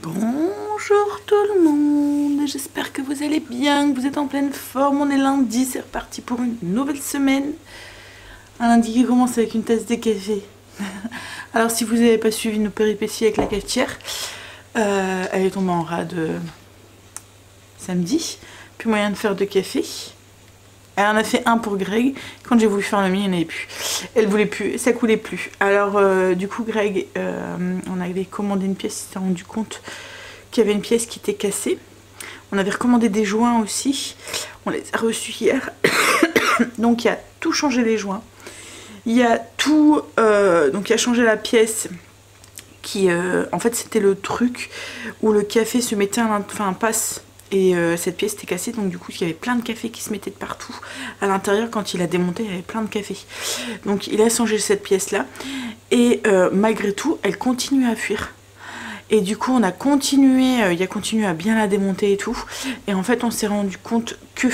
Bonjour tout le monde, j'espère que vous allez bien, que vous êtes en pleine forme. On est lundi, c'est reparti pour une nouvelle semaine. Un lundi qui commence avec une tasse de café. Alors si vous n'avez pas suivi nos péripéties avec la cafetière, elle est tombée en rade samedi. Plus moyen de faire de café. Elle en a fait un pour Greg. Quand j'ai voulu faire le mien, il n'y en avait plus. Elle voulait plus, ça coulait plus. Alors du coup Greg, on avait commandé une pièce, il s'est rendu compte qu'il y avait une pièce qui était cassée. On avait recommandé des joints aussi. On les a reçus hier. Donc il y a tout changé les joints. Il y a tout, donc il a changé la pièce qui, en fait c'était le truc où le café se mettait passe. Et cette pièce était cassée, donc du coup il y avait plein de café qui se mettaient de partout. À l'intérieur, quand il a démonté, il y avait plein de café. Donc il a changé cette pièce là. Et malgré tout, elle continue à fuir. Et du coup on a continué, il a continué à bien la démonter et tout. Et en fait on s'est rendu compte que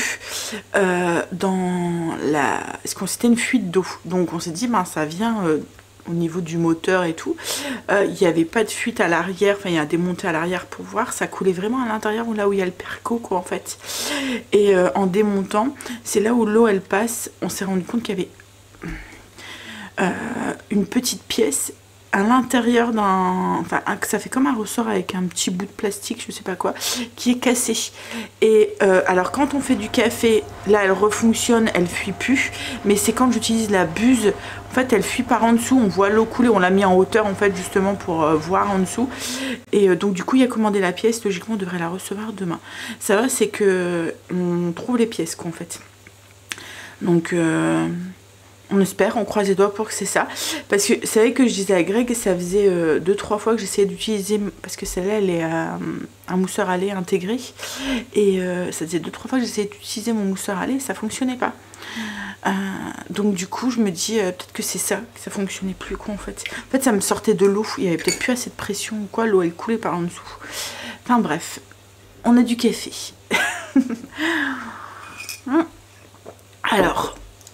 c'était une fuite d'eau. Donc on s'est dit, ben ça vient... au niveau du moteur et tout, il n'y avait pas de fuite à l'arrière, enfin il y a démonté à l'arrière pour voir, ça coulait vraiment à l'intérieur, là où il y a le perco quoi en fait. Et en démontant, c'est là où l'eau elle passe, on s'est rendu compte qu'il y avait une petite pièce à l'intérieur d'un... Enfin, ça fait comme un ressort avec un petit bout de plastique, je sais pas quoi, qui est cassé. Et alors quand on fait du café, là elle refonctionne, elle fuit plus. Mais c'est quand j'utilise la buse, en fait elle fuit par en dessous, on voit l'eau couler, on l'a mis en hauteur en fait justement pour voir en dessous. Et donc du coup il a commandé la pièce, logiquement on devrait la recevoir demain. Ça va, c'est que on trouve les pièces quoi en fait. Donc... on espère, on croise les doigts pour que c'est ça. Parce que c'est vrai que je disais à Greg, ça faisait 2-3 fois que j'essayais d'utiliser, parce que celle-là elle est un mousseur à lait intégré. Et ça faisait 2-3 fois que j'essayais d'utiliser mon mousseur à lait, ça fonctionnait pas. Donc du coup je me dis peut-être que c'est ça, que ça fonctionnait plus quoi en fait. En fait ça me sortait de l'eau, il y avait peut-être plus assez de pression ou quoi, l'eau elle coulait par en dessous. Enfin bref, on a du café. Alors,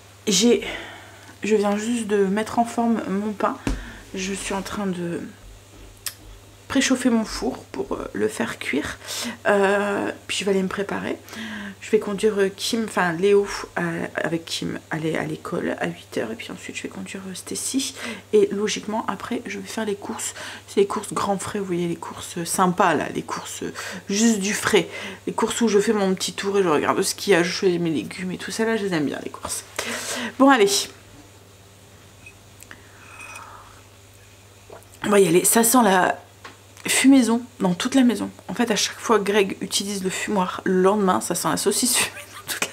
je viens juste de mettre en forme mon pain. Je suis en train de préchauffer mon four pour le faire cuire. Puis je vais aller me préparer. Je vais conduire Kim, enfin Léo avec Kim aller à l'école à 8 h. Et puis ensuite je vais conduire Stacy. Et logiquement après je vais faire les courses. C'est les courses grands frais, vous voyez, les courses sympas là. Les courses juste du frais. Les courses où je fais mon petit tour et je regarde ce qu'il y a. Je choisis mes légumes et tout ça là, je les aime bien les courses. Bon allez. On va y aller. Ça sent la fumaison dans toute la maison. En fait, à chaque fois que Greg utilise le fumoir, le lendemain, ça sent la saucisse fumée dans toute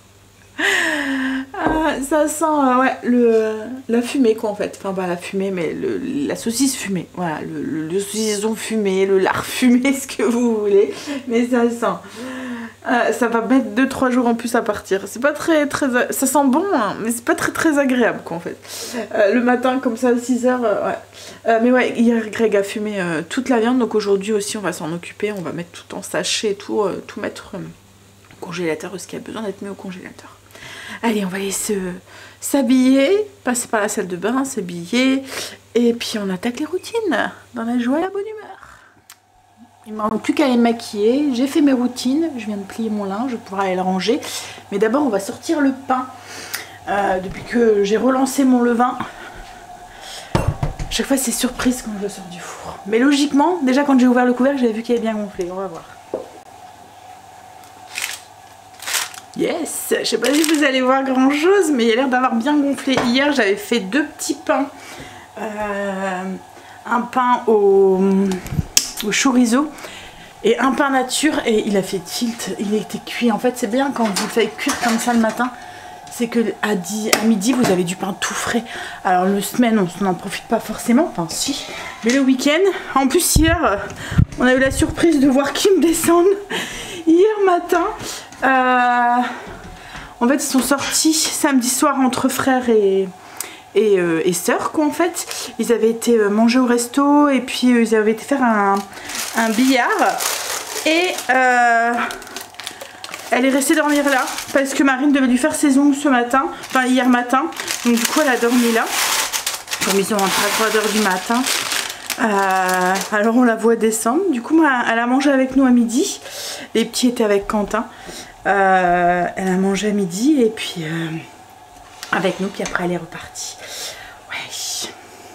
la maison. Ça sent la fumée quoi en fait. Enfin pas la fumée, mais la saucisse fumée. Voilà, le saucisson fumé, le lard fumé, ce que vous voulez. Mais ça sent. Ça va mettre 2-3 jours en plus à partir. C'est pas très ça sent bon hein, mais c'est pas très agréable quoi en fait. Le matin comme ça à 6 h ouais. Mais ouais, hier Greg a fumé toute la viande, donc aujourd'hui aussi on va s'en occuper, on va mettre tout en sachet et tout mettre au congélateur, ce qui a besoin d'être mis au congélateur. Allez, on va aller s'habiller, passer par la salle de bain, s'habiller et puis on attaque les routines dans la joie et la bonne humeur. Il ne me manque plus qu'à aller me maquiller. J'ai fait mes routines. Je viens de plier mon linge. Je pourrai aller le ranger. Mais d'abord, on va sortir le pain. Depuis que j'ai relancé mon levain. Chaque fois, c'est surprise quand je le sors du four. Mais logiquement, déjà quand j'ai ouvert le couvercle, j'avais vu qu'il avait bien gonflé. On va voir. Yes! Je sais pas si vous allez voir grand chose, mais il a l'air d'avoir bien gonflé. Hier, j'avais fait 2 petits pains. Un pain au chorizo et un pain nature et il a fait tilt, il était cuit. En fait c'est bien quand vous le faites cuire comme ça le matin, c'est que à midi vous avez du pain tout frais. Alors le semaine on n'en profite pas forcément, enfin si, mais le week-end, en plus hier on a eu la surprise de voir Kim descendre hier matin. En fait ils sont sortis samedi soir entre frères et sœurs quoi en fait. Ils avaient été manger au resto et puis ils avaient été faire un billard et elle est restée dormir là parce que Marine devait lui faire ses ongles ce matin, enfin hier matin, donc du coup elle a dormi là. Comme ils ont rentré à 3 h du matin, Alors on la voit descendre. Du coup elle a mangé avec nous à midi. Les petits étaient avec Quentin. Elle a mangé à midi et puis avec nous, puis après elle est repartie. Ouais.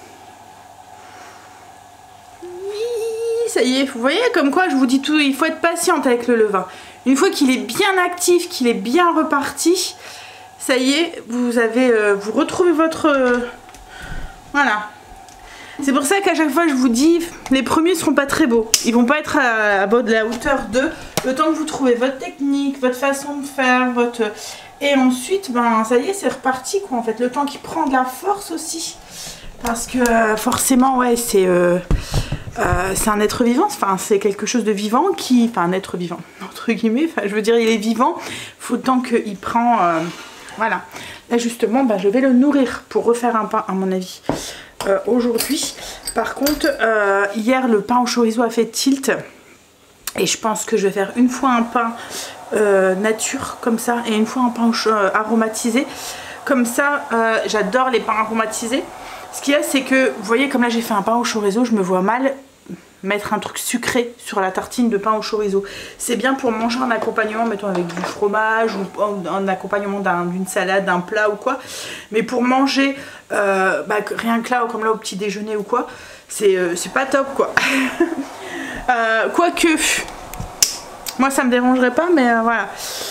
Oui, ça y est, vous voyez comme quoi je vous dis tout, il faut être patiente avec le levain. Une fois qu'il est bien actif, qu'il est bien reparti, ça y est, vous retrouvez votre... voilà. C'est pour ça qu'à chaque fois je vous dis, les premiers seront pas très beaux. Ils vont pas être à la hauteur d'eux. Le temps que vous trouvez votre technique, votre façon de faire, et ensuite, ben ça y est, c'est reparti quoi en fait. Le temps qui prend de la force aussi. Parce que forcément, ouais, c'est un être vivant. Enfin, c'est quelque chose de vivant qui... Enfin, un être vivant, entre guillemets. Enfin, je veux dire, il est vivant. Faut le temps qu'il prend... voilà. Là, justement, ben, je vais le nourrir pour refaire un pain, à mon avis. Aujourd'hui, par contre, hier, le pain au chorizo a fait tilt. Et je pense que je vais faire une fois un pain nature, comme ça, et une fois un pain aromatisé. Comme ça, j'adore les pains aromatisés. Ce qu'il y a, c'est que, vous voyez, comme là j'ai fait un pain au chorizo, je me vois mal mettre un truc sucré sur la tartine de pain au chorizo. C'est bien pour manger en accompagnement, mettons avec du fromage ou en accompagnement d'une salade, d'un plat ou quoi. Mais pour manger rien que là, comme là au petit déjeuner ou quoi, c'est pas top quoi. Quoique, moi ça me dérangerait pas, mais voilà.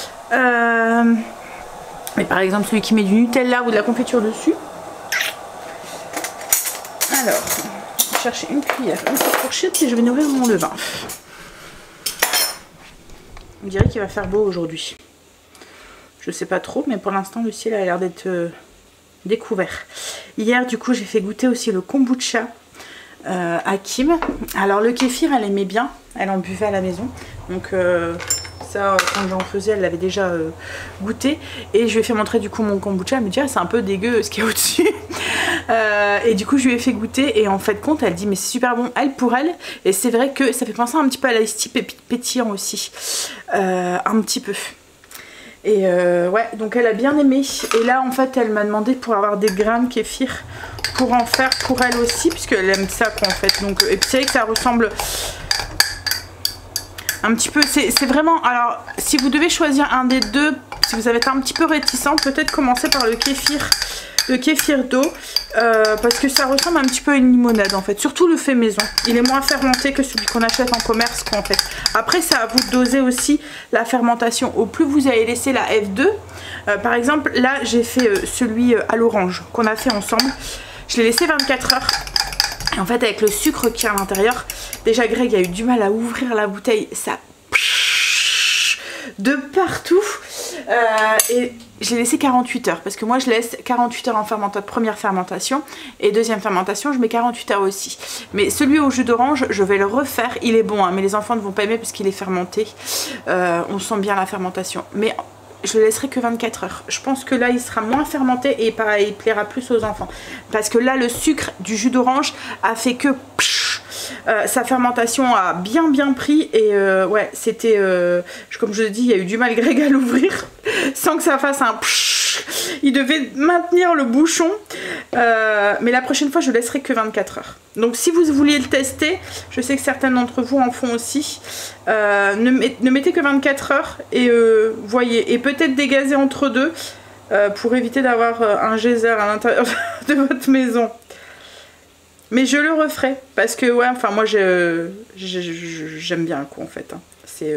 Mais par exemple celui qui met du Nutella ou de la confiture dessus. Alors, je vais chercher une cuillère, une petite fourchette et je vais nourrir mon levain. On dirait qu'il va faire beau aujourd'hui. Je sais pas trop, mais pour l'instant le ciel a l'air d'être découvert. Hier du coup j'ai fait goûter aussi le kombucha à Kim. Alors le kéfir elle aimait bien, elle en buvait à la maison. Donc ça quand j'en faisais elle l'avait déjà goûté. Et je lui ai fait montrer du coup mon kombucha, elle me dit ah, c'est un peu dégueu ce qu'il y a au-dessus. Et du coup je lui ai fait goûter et en fait compte elle dit mais c'est super bon elle pour elle. Et c'est vrai que ça fait penser un petit peu à l'ice tea pétillant aussi. Un petit peu. Et ouais, donc elle a bien aimé. Et là en fait elle m'a demandé pour avoir des grains de kéfir pour en faire pour elle aussi, puisqu'elle aime ça quoi en fait. Donc, et puis c'est vrai que ça ressemble un petit peu, c'est vraiment, alors si vous devez choisir un des deux, si vous avez été un petit peu réticent, peut-être commencer par le kéfir d'eau, parce que ça ressemble un petit peu à une limonade en fait, surtout le fait maison. Il est moins fermenté que celui qu'on achète en commerce quoi en fait. Après c'est à vous de doser aussi la fermentation. Au plus vous allez laisser la F2, par exemple là j'ai fait celui à l'orange qu'on a fait ensemble. Je l'ai laissé 24 heures. Et en fait avec le sucre qui est à l'intérieur, déjà Greg a eu du mal à ouvrir la bouteille, ça de partout. Et je l'ai laissé 48 heures parce que moi je laisse 48 heures en première fermentation et deuxième fermentation je mets 48 heures aussi. Mais celui au jus d'orange je vais le refaire, il est bon hein, mais les enfants ne vont pas aimer parce qu'il est fermenté. On sent bien la fermentation. Mais je le laisserai que 24 heures. Je pense que là il sera moins fermenté et pareil il plaira plus aux enfants. Parce que là le sucre du jus d'orange a fait que sa fermentation a bien pris. Et ouais c'était comme je le dis il y a eu du mal Greg à l'ouvrir sans que ça fasse un il devait maintenir le bouchon. Mais la prochaine fois je laisserai que 24 heures. Donc si vous vouliez le tester, je sais que certains d'entre vous en font aussi, ne mettez que 24 heures et voyez, et peut-être dégazer entre deux pour éviter d'avoir un geyser à l'intérieur de votre maison. Mais je le referai parce que ouais, enfin moi j'aime bien quoi en fait hein. C'est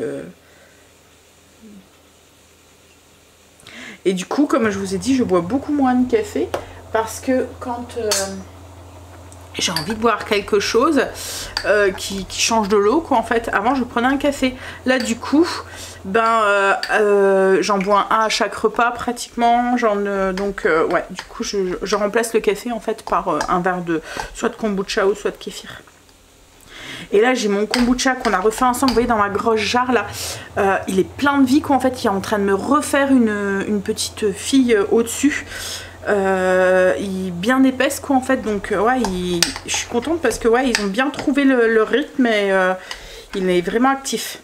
et du coup comme je vous ai dit je bois beaucoup moins de café parce que quand j'ai envie de boire quelque chose qui change de l'eau quoi en fait. Avant je prenais un café, là du coup ben j'en bois un à chaque repas pratiquement, donc ouais du coup je remplace le café en fait par un verre de soit de kombucha ou soit de kéfir. Et là j'ai mon kombucha qu'on a refait ensemble, vous voyez dans ma grosse jarre là, il est plein de vie quoi en fait, il est en train de me refaire une petite fille au-dessus. Il est bien épaisse quoi en fait, donc ouais je suis contente parce que ouais ils ont bien trouvé le rythme et il est vraiment actif.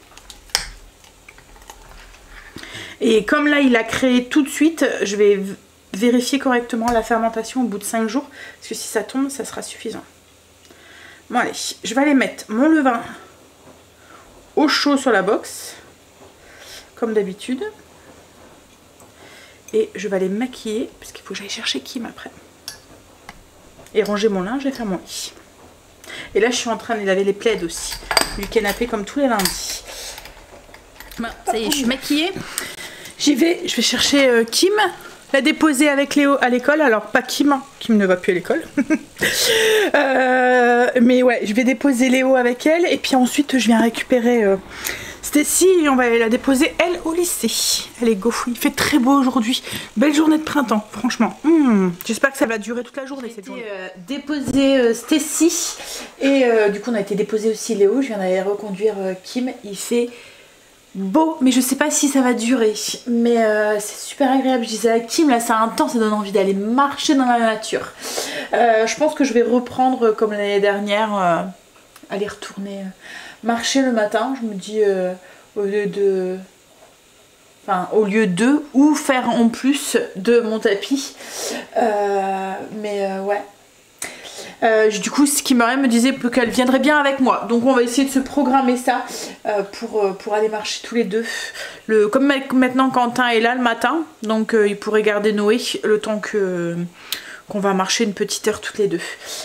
Et comme là il a créé tout de suite, je vais vérifier correctement la fermentation au bout de 5 jours parce que si ça tombe ça sera suffisant. Bon allez, je vais aller mettre mon levain au chaud sur la box, comme d'habitude. Et je vais aller me maquiller, parce qu'il faut que j'aille chercher Kim après. Et ranger mon linge et faire mon lit. Et là je suis en train de laver les plaids aussi, du canapé comme tous les lundis. Bon, ça y est, je suis maquillée. Je vais chercher Kim, la déposer avec Léo à l'école. Alors pas Kim, hein. Kim ne va plus à l'école. Mais ouais, je vais déposer Léo avec elle. Et puis ensuite je viens récupérer Stacy et on va aller la déposer elle au lycée. Elle est go, il fait très beau aujourd'hui. Belle journée de printemps, franchement. J'espère que ça va durer toute la journée cette journée. Déposer Stacy. Et du coup on a été déposer aussi Léo. Je viens d'aller reconduire Kim. Il fait beau, mais je sais pas si ça va durer, mais c'est super agréable. Je disais à Kim, là c'est un temps, ça donne envie d'aller marcher dans la nature. Je pense que je vais reprendre comme l'année dernière, aller retourner marcher le matin. Je me dis au lieu de ou faire en plus de mon tapis, ouais. Du coup ce qui me disait qu'elle viendrait bien avec moi, donc on va essayer de se programmer ça pour aller marcher tous les deux, comme maintenant Quentin est là le matin, donc il pourrait garder Noé le temps qu'on va marcher une petite heure toutes les deux.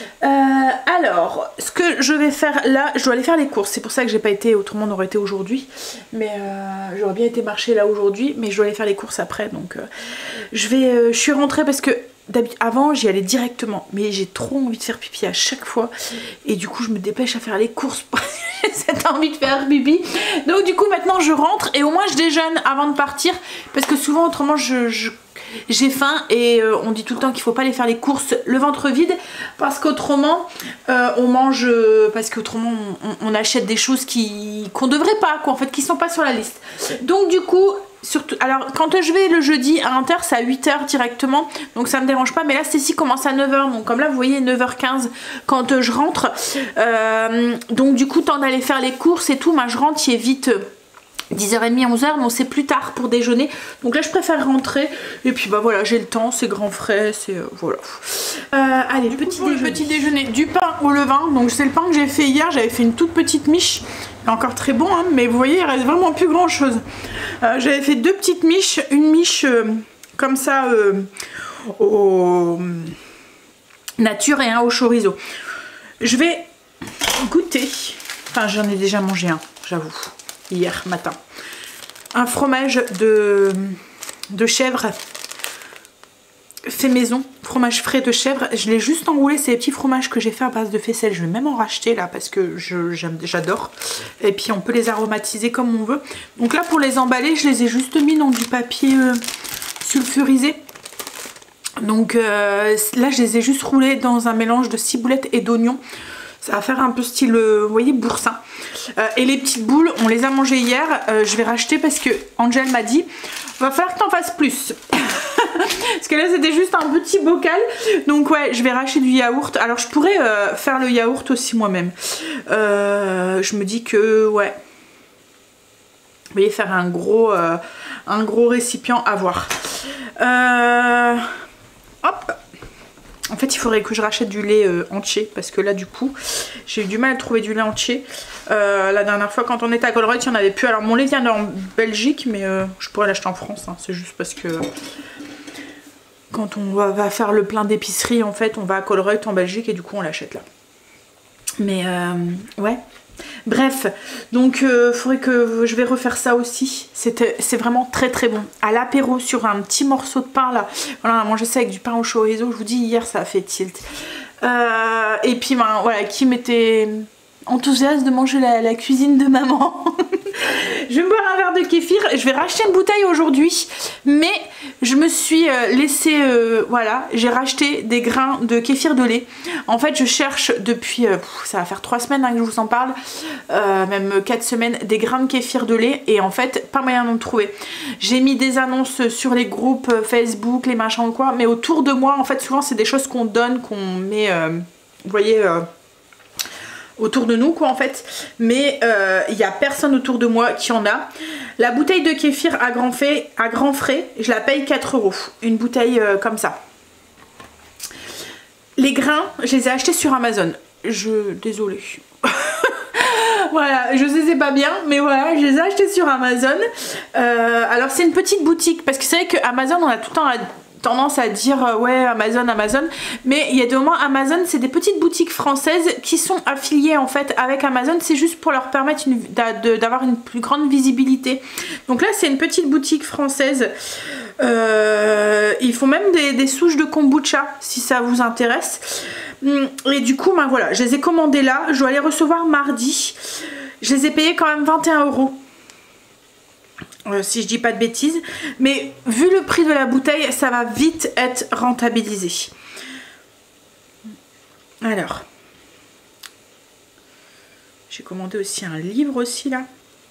Alors ce que je vais faire là, je dois aller faire les courses, c'est pour ça que j'ai pas été, autrement on aurait été aujourd'hui, mais j'aurais bien été marcher là aujourd'hui, mais je dois aller faire les courses après, donc je suis rentrée parce que avant j'y allais directement, mais j'ai trop envie de faire pipi à chaque fois et du coup je me dépêche à faire les courses pour cette envie de faire pipi. Donc du coup maintenant je rentre et au moins je déjeune avant de partir, parce que souvent autrement j'ai faim et on dit tout le temps qu'il faut pas aller faire les courses le ventre vide, parce qu'autrement on mange, parce qu'autrement on achète des choses qu'on devrait pas, quoi, en fait, qui sont pas sur la liste. Donc du coup surtout, alors quand je vais le jeudi à Inter c'est à 8 h directement, donc ça me dérange pas, mais là Stacy commence à 9 h, donc comme là vous voyez 9 h 15 quand je rentre, donc du coup temps d'aller faire les courses et tout, je rentre, il est vite 10h30, 11 h, donc c'est plus tard pour déjeuner, donc là je préfère rentrer et puis bah voilà, j'ai le temps, c'est grand frais, c'est voilà. Allez, le petit déjeuner, du pain au levain, donc c'est le pain que j'ai fait hier, j'avais fait une toute petite miche, il est encore très bon hein, mais vous voyez il reste vraiment plus grand chose. J'avais fait deux petites miches, une miche comme ça au nature et un au chorizo. Je vais goûter, enfin j'en ai déjà mangé un, j'avoue, hier matin, un fromage de chèvre fait maison, fromage frais de chèvre. Je l'ai juste enroulé, c'est les petits fromages que j'ai fait à base de faisselle. Je vais même en racheter là parce que j'adore, et puis on peut les aromatiser comme on veut. Donc là pour les emballer je les ai juste mis dans du papier sulfurisé. Donc là je les ai juste roulés dans un mélange de ciboulette et d'oignons. Ça va faire un peu style, vous voyez, boursin. Et les petites boules, on les a mangées hier. Je vais racheter parce que Angel m'a dit, va falloir que t'en fasses plus. Parce que là c'était juste un petit bocal. Donc ouais, je vais racheter du yaourt. Alors je pourrais faire le yaourt aussi moi-même. Je me dis que ouais. Vous voyez, faire un gros récipient à voir. Hop. En fait il faudrait que je rachète du lait entier, parce que là du coup j'ai eu du mal à trouver du lait entier. La dernière fois quand on était à Colruyt il n'y en avait plus. Alors mon lait vient en Belgique, mais je pourrais l'acheter en France hein. C'est juste parce que quand on va faire le plein d'épicerie en fait on va à Colruyt en Belgique et du coup on l'achète là. Mais ouais. Bref, donc faudrait que je vais refaire ça aussi. C'est vraiment très très bon. À l'apéro sur un petit morceau de pain là. Voilà, on a mangé ça avec du pain au chorizo. Je vous dis, hier ça a fait tilt. Et puis ben, voilà, Kim était enthousiaste de manger la cuisine de maman. Je vais me boire un verre de kéfir. Je vais racheter une bouteille aujourd'hui, mais je me suis laissé, voilà, j'ai racheté des grains de kéfir de lait. En fait je cherche depuis, ça va faire 3 semaines hein, que je vous en parle, même 4 semaines, des grains de kéfir de lait, et en fait pas moyen d'en trouver. J'ai mis des annonces sur les groupes Facebook, les machins ou quoi, mais autour de moi en fait souvent c'est des choses qu'on donne, qu'on met, vous voyez, autour de nous quoi en fait, mais il n'y a personne autour de moi qui en a. La bouteille de kéfir à grands frais, je la paye 4 €, une bouteille comme ça. Les grains, je les ai achetés sur Amazon. Désolée. Voilà, je sais c'est pas bien, mais voilà, je les ai achetés sur Amazon. Alors c'est une petite boutique, parce que c'est vrai que Amazon, on a tout le temps tendance à dire ouais Amazon, mais il y a des moments Amazon, c'est des petites boutiques françaises qui sont affiliées en fait avec Amazon, c'est juste pour leur permettre d'avoir une plus grande visibilité. Donc là c'est une petite boutique française. Ils font même des souches de kombucha si ça vous intéresse. Et du coup ben voilà, je les ai commandées là, je dois les recevoir mardi. Je les ai payés quand même 21 €. Si je dis pas de bêtises, mais vu le prix de la bouteille, ça va vite être rentabilisé. Alors, j'ai commandé aussi un livre aussi là.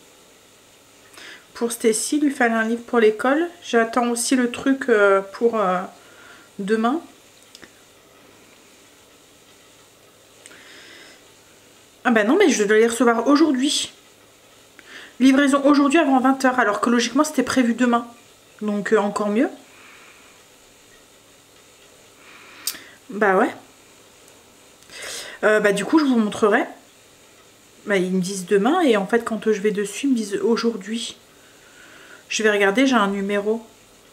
Pour Stacy, il lui fallait un livre pour l'école. J'attends aussi le truc pour demain. Ah bah non, mais je dois les recevoir aujourd'hui. Livraison aujourd'hui avant 20 h, alors que logiquement c'était prévu demain. Donc encore mieux. Bah ouais. Bah du coup je vous montrerai. Bah ils me disent demain et en fait quand je vais dessus ils me disent aujourd'hui. Je vais regarder, j'ai un numéro.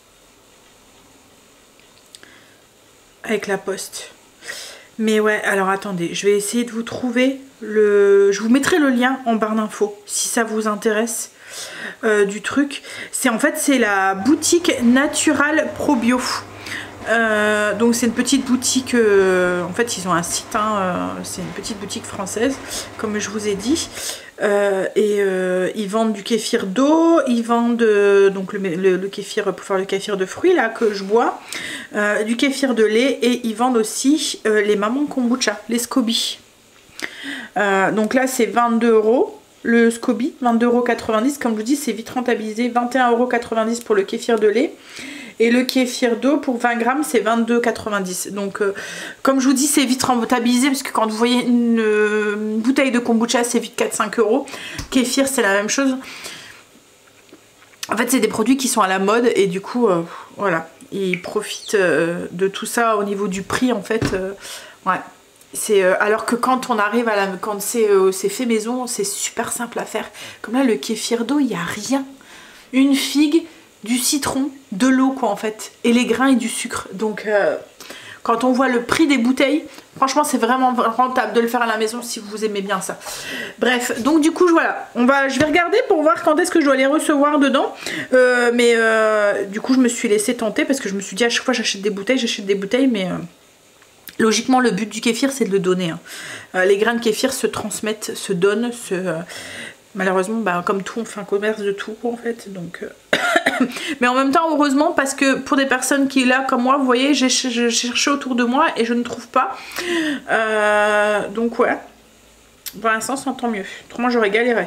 Avec la poste. Mais ouais, alors attendez, je vais essayer de vous trouver je vous mettrai le lien en barre d'infos si ça vous intéresse du truc. En fait c'est la boutique Natural Probio. Donc c'est une petite boutique, en fait ils ont un site, hein, c'est une petite boutique française comme je vous ai dit. Ils vendent du kéfir d'eau, ils vendent donc le kéfir pour faire le kéfir de fruits là que je bois, du kéfir de lait, et ils vendent aussi les mamans kombucha, les SCOBY. Donc là c'est 22 € le SCOBY, 22,90 €, comme je vous dis c'est vite rentabilisé, 21,90 € pour le kéfir de lait. Et le kéfir d'eau pour 20 grammes c'est 22,90 €. Donc comme je vous dis c'est vite rentabilisé parce que quand vous voyez une bouteille de kombucha c'est vite 4-5 €. Kéfir c'est la même chose. En fait c'est des produits qui sont à la mode et du coup voilà, ils profitent de tout ça au niveau du prix en fait. Ouais. Alors que quand on arrive quand c'est fait maison c'est super simple à faire. Comme là le kéfir d'eau il n'y a rien. Une figue, du citron, de l'eau quoi en fait, et les grains et du sucre. Donc quand on voit le prix des bouteilles, franchement c'est vraiment rentable de le faire à la maison si vous aimez bien ça. Bref, donc du coup voilà, je vais regarder pour voir quand est-ce que je dois les recevoir dedans. Du coup je me suis laissée tenter parce que je me suis dit à chaque fois j'achète des bouteilles, mais logiquement le but du kéfir c'est de le donner. Hein. Les grains de kéfir se transmettent, se donnent, malheureusement bah, comme tout on fait un commerce de tout en fait, donc mais en même temps heureusement parce que pour des personnes qui là comme moi vous voyez j'ai cherché autour de moi et je ne trouve pas, donc ouais pour l'instant ça tant mieux, autrement j'aurais galéré.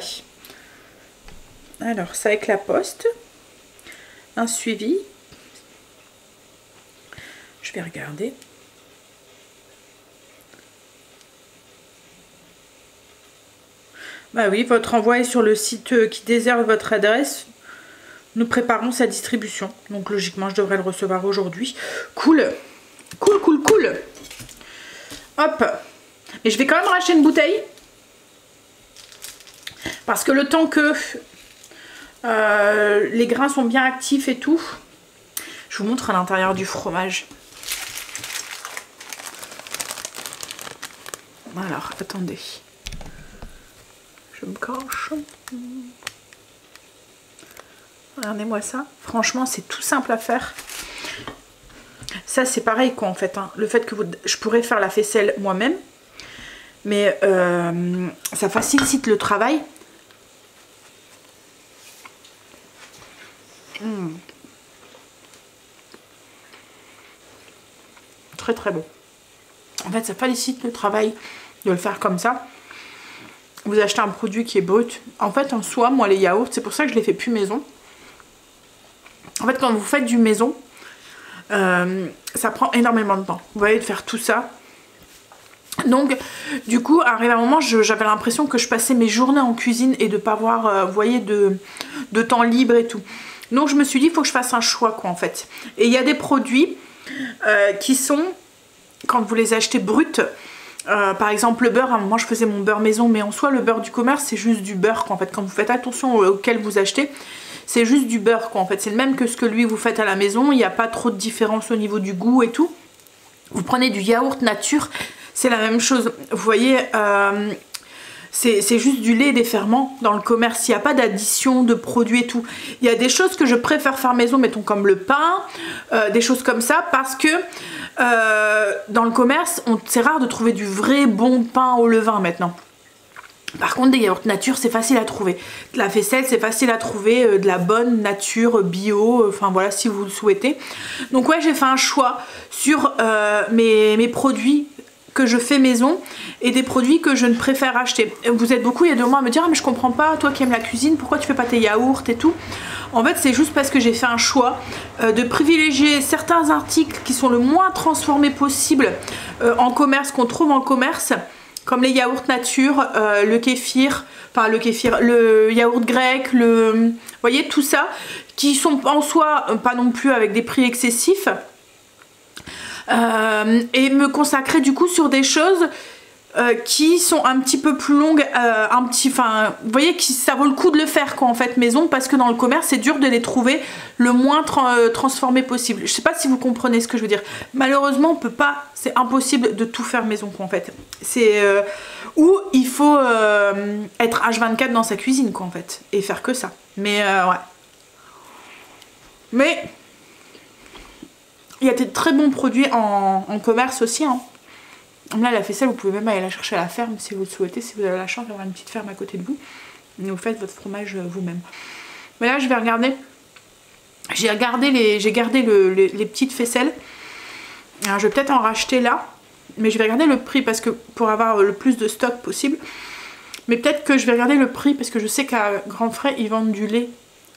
Alors ça avec la poste, un suivi, je vais regarder. Bah oui, votre envoi est sur le site qui déserve votre adresse. Nous préparons sa distribution. Donc logiquement, je devrais le recevoir aujourd'hui. Cool. Cool. Hop. Et je vais quand même racheter une bouteille. Parce que le temps que les grains sont bien actifs et tout. Je vous montre à l'intérieur du fromage. Alors, attendez. Je me cache. Regardez-moi ça. Franchement, c'est tout simple à faire. Ça, c'est pareil quoi en fait. Hein. Le fait que je pourrais faire la faisselle moi-même. Mais ça facilite le travail. Très très bon. En fait, ça facilite le travail de le faire comme ça. Vous achetez un produit qui est brut. En fait, en soi, moi, les yaourts, c'est pour ça que je les fais plus maison. En fait, quand vous faites du maison, ça prend énormément de temps. Vous voyez, de faire tout ça. Donc, du coup, arrivé à un moment, j'avais l'impression que je passais mes journées en cuisine et de ne pas avoir, vous voyez, de temps libre et tout. Donc, je me suis dit, il faut que je fasse un choix, quoi, en fait. Et il y a des produits qui sont, quand vous les achetez bruts, Par exemple le beurre, à un moment je faisais mon beurre maison, mais en soi le beurre du commerce c'est juste du beurre quoi, en fait, quand vous faites attention auquel vous achetez, c'est juste du beurre quoi, en fait, c'est le même que ce que lui vous faites à la maison, il n'y a pas trop de différence au niveau du goût et tout. Vous prenez du yaourt nature, c'est la même chose, vous voyez, c'est juste du lait et des ferments dans le commerce, il n'y a pas d'addition de produits et tout. Il y a des choses que je préfère faire maison, mettons comme le pain, des choses comme ça, parce que dans le commerce, c'est rare de trouver du vrai bon pain au levain maintenant. Par contre, des yaourts nature, c'est facile à trouver. De la faisselle, c'est facile à trouver, de la bonne nature, bio, enfin voilà, si vous le souhaitez. Donc ouais, j'ai fait un choix sur mes produits que je fais maison et des produits que je ne préfère acheter. Vous êtes beaucoup il y a 2 mois à me dire ah, mais je comprends pas, toi qui aimes la cuisine, pourquoi tu fais pas tes yaourts et tout. En fait c'est juste parce que j'ai fait un choix de privilégier certains articles qui sont le moins transformés possible en commerce, qu'on trouve en commerce, comme les yaourts nature, le kéfir, le yaourt grec, vous voyez tout ça, qui sont en soi pas non plus avec des prix excessifs. Et me consacrer du coup sur des choses qui sont un petit peu plus longues, vous voyez, ça vaut le coup de le faire quoi en fait maison, parce que dans le commerce c'est dur de les trouver le moins transformé possible. Je sais pas si vous comprenez ce que je veux dire. Malheureusement on peut pas, c'est impossible de tout faire maison quoi en fait. C'est où il faut être H24 dans sa cuisine quoi en fait et faire que ça. Mais ouais. Mais il y a des très bons produits en commerce aussi. Hein. Là, la faisselle, vous pouvez même aller la chercher à la ferme si vous le souhaitez, si vous avez la chance d'avoir une petite ferme à côté de vous. Et vous faites votre fromage vous-même. Mais là, je vais regarder. J'ai gardé les petites faisselles. Alors, je vais peut-être en racheter là. Mais je vais regarder le prix parce que pour avoir le plus de stock possible. Mais peut-être que je vais regarder le prix parce que je sais qu'à Grand Frais, ils vendent du lait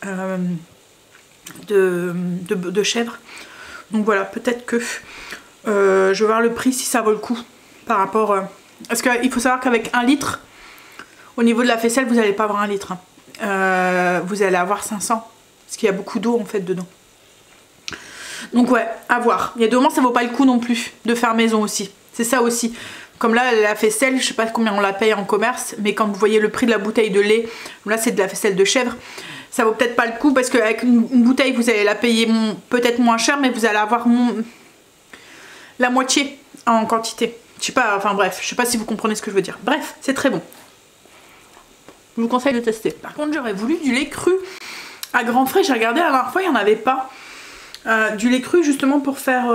de chèvre. Donc voilà, peut-être que je vais voir le prix si ça vaut le coup par rapport... parce qu'il faut savoir qu'avec 1 litre, au niveau de la faisselle, vous n'allez pas avoir 1 litre. Hein. Vous allez avoir 500, parce qu'il y a beaucoup d'eau en fait dedans. Donc ouais, à voir. Il y a 2 moments, ça vaut pas le coup non plus de faire maison aussi. C'est ça aussi. Comme là, la faisselle, je sais pas combien on la paye en commerce, mais quand vous voyez le prix de la bouteille de lait, là c'est de la faisselle de chèvre, ça vaut peut-être pas le coup parce qu'avec une bouteille vous allez la payer peut-être moins cher, mais vous allez avoir la moitié en quantité. Je sais pas, enfin bref, je sais pas si vous comprenez ce que je veux dire. Bref, c'est très bon. Je vous conseille de tester. Par contre, j'aurais voulu du lait cru à Grand Frais. J'ai regardé la dernière fois, il n'y en avait pas. Du lait cru justement pour faire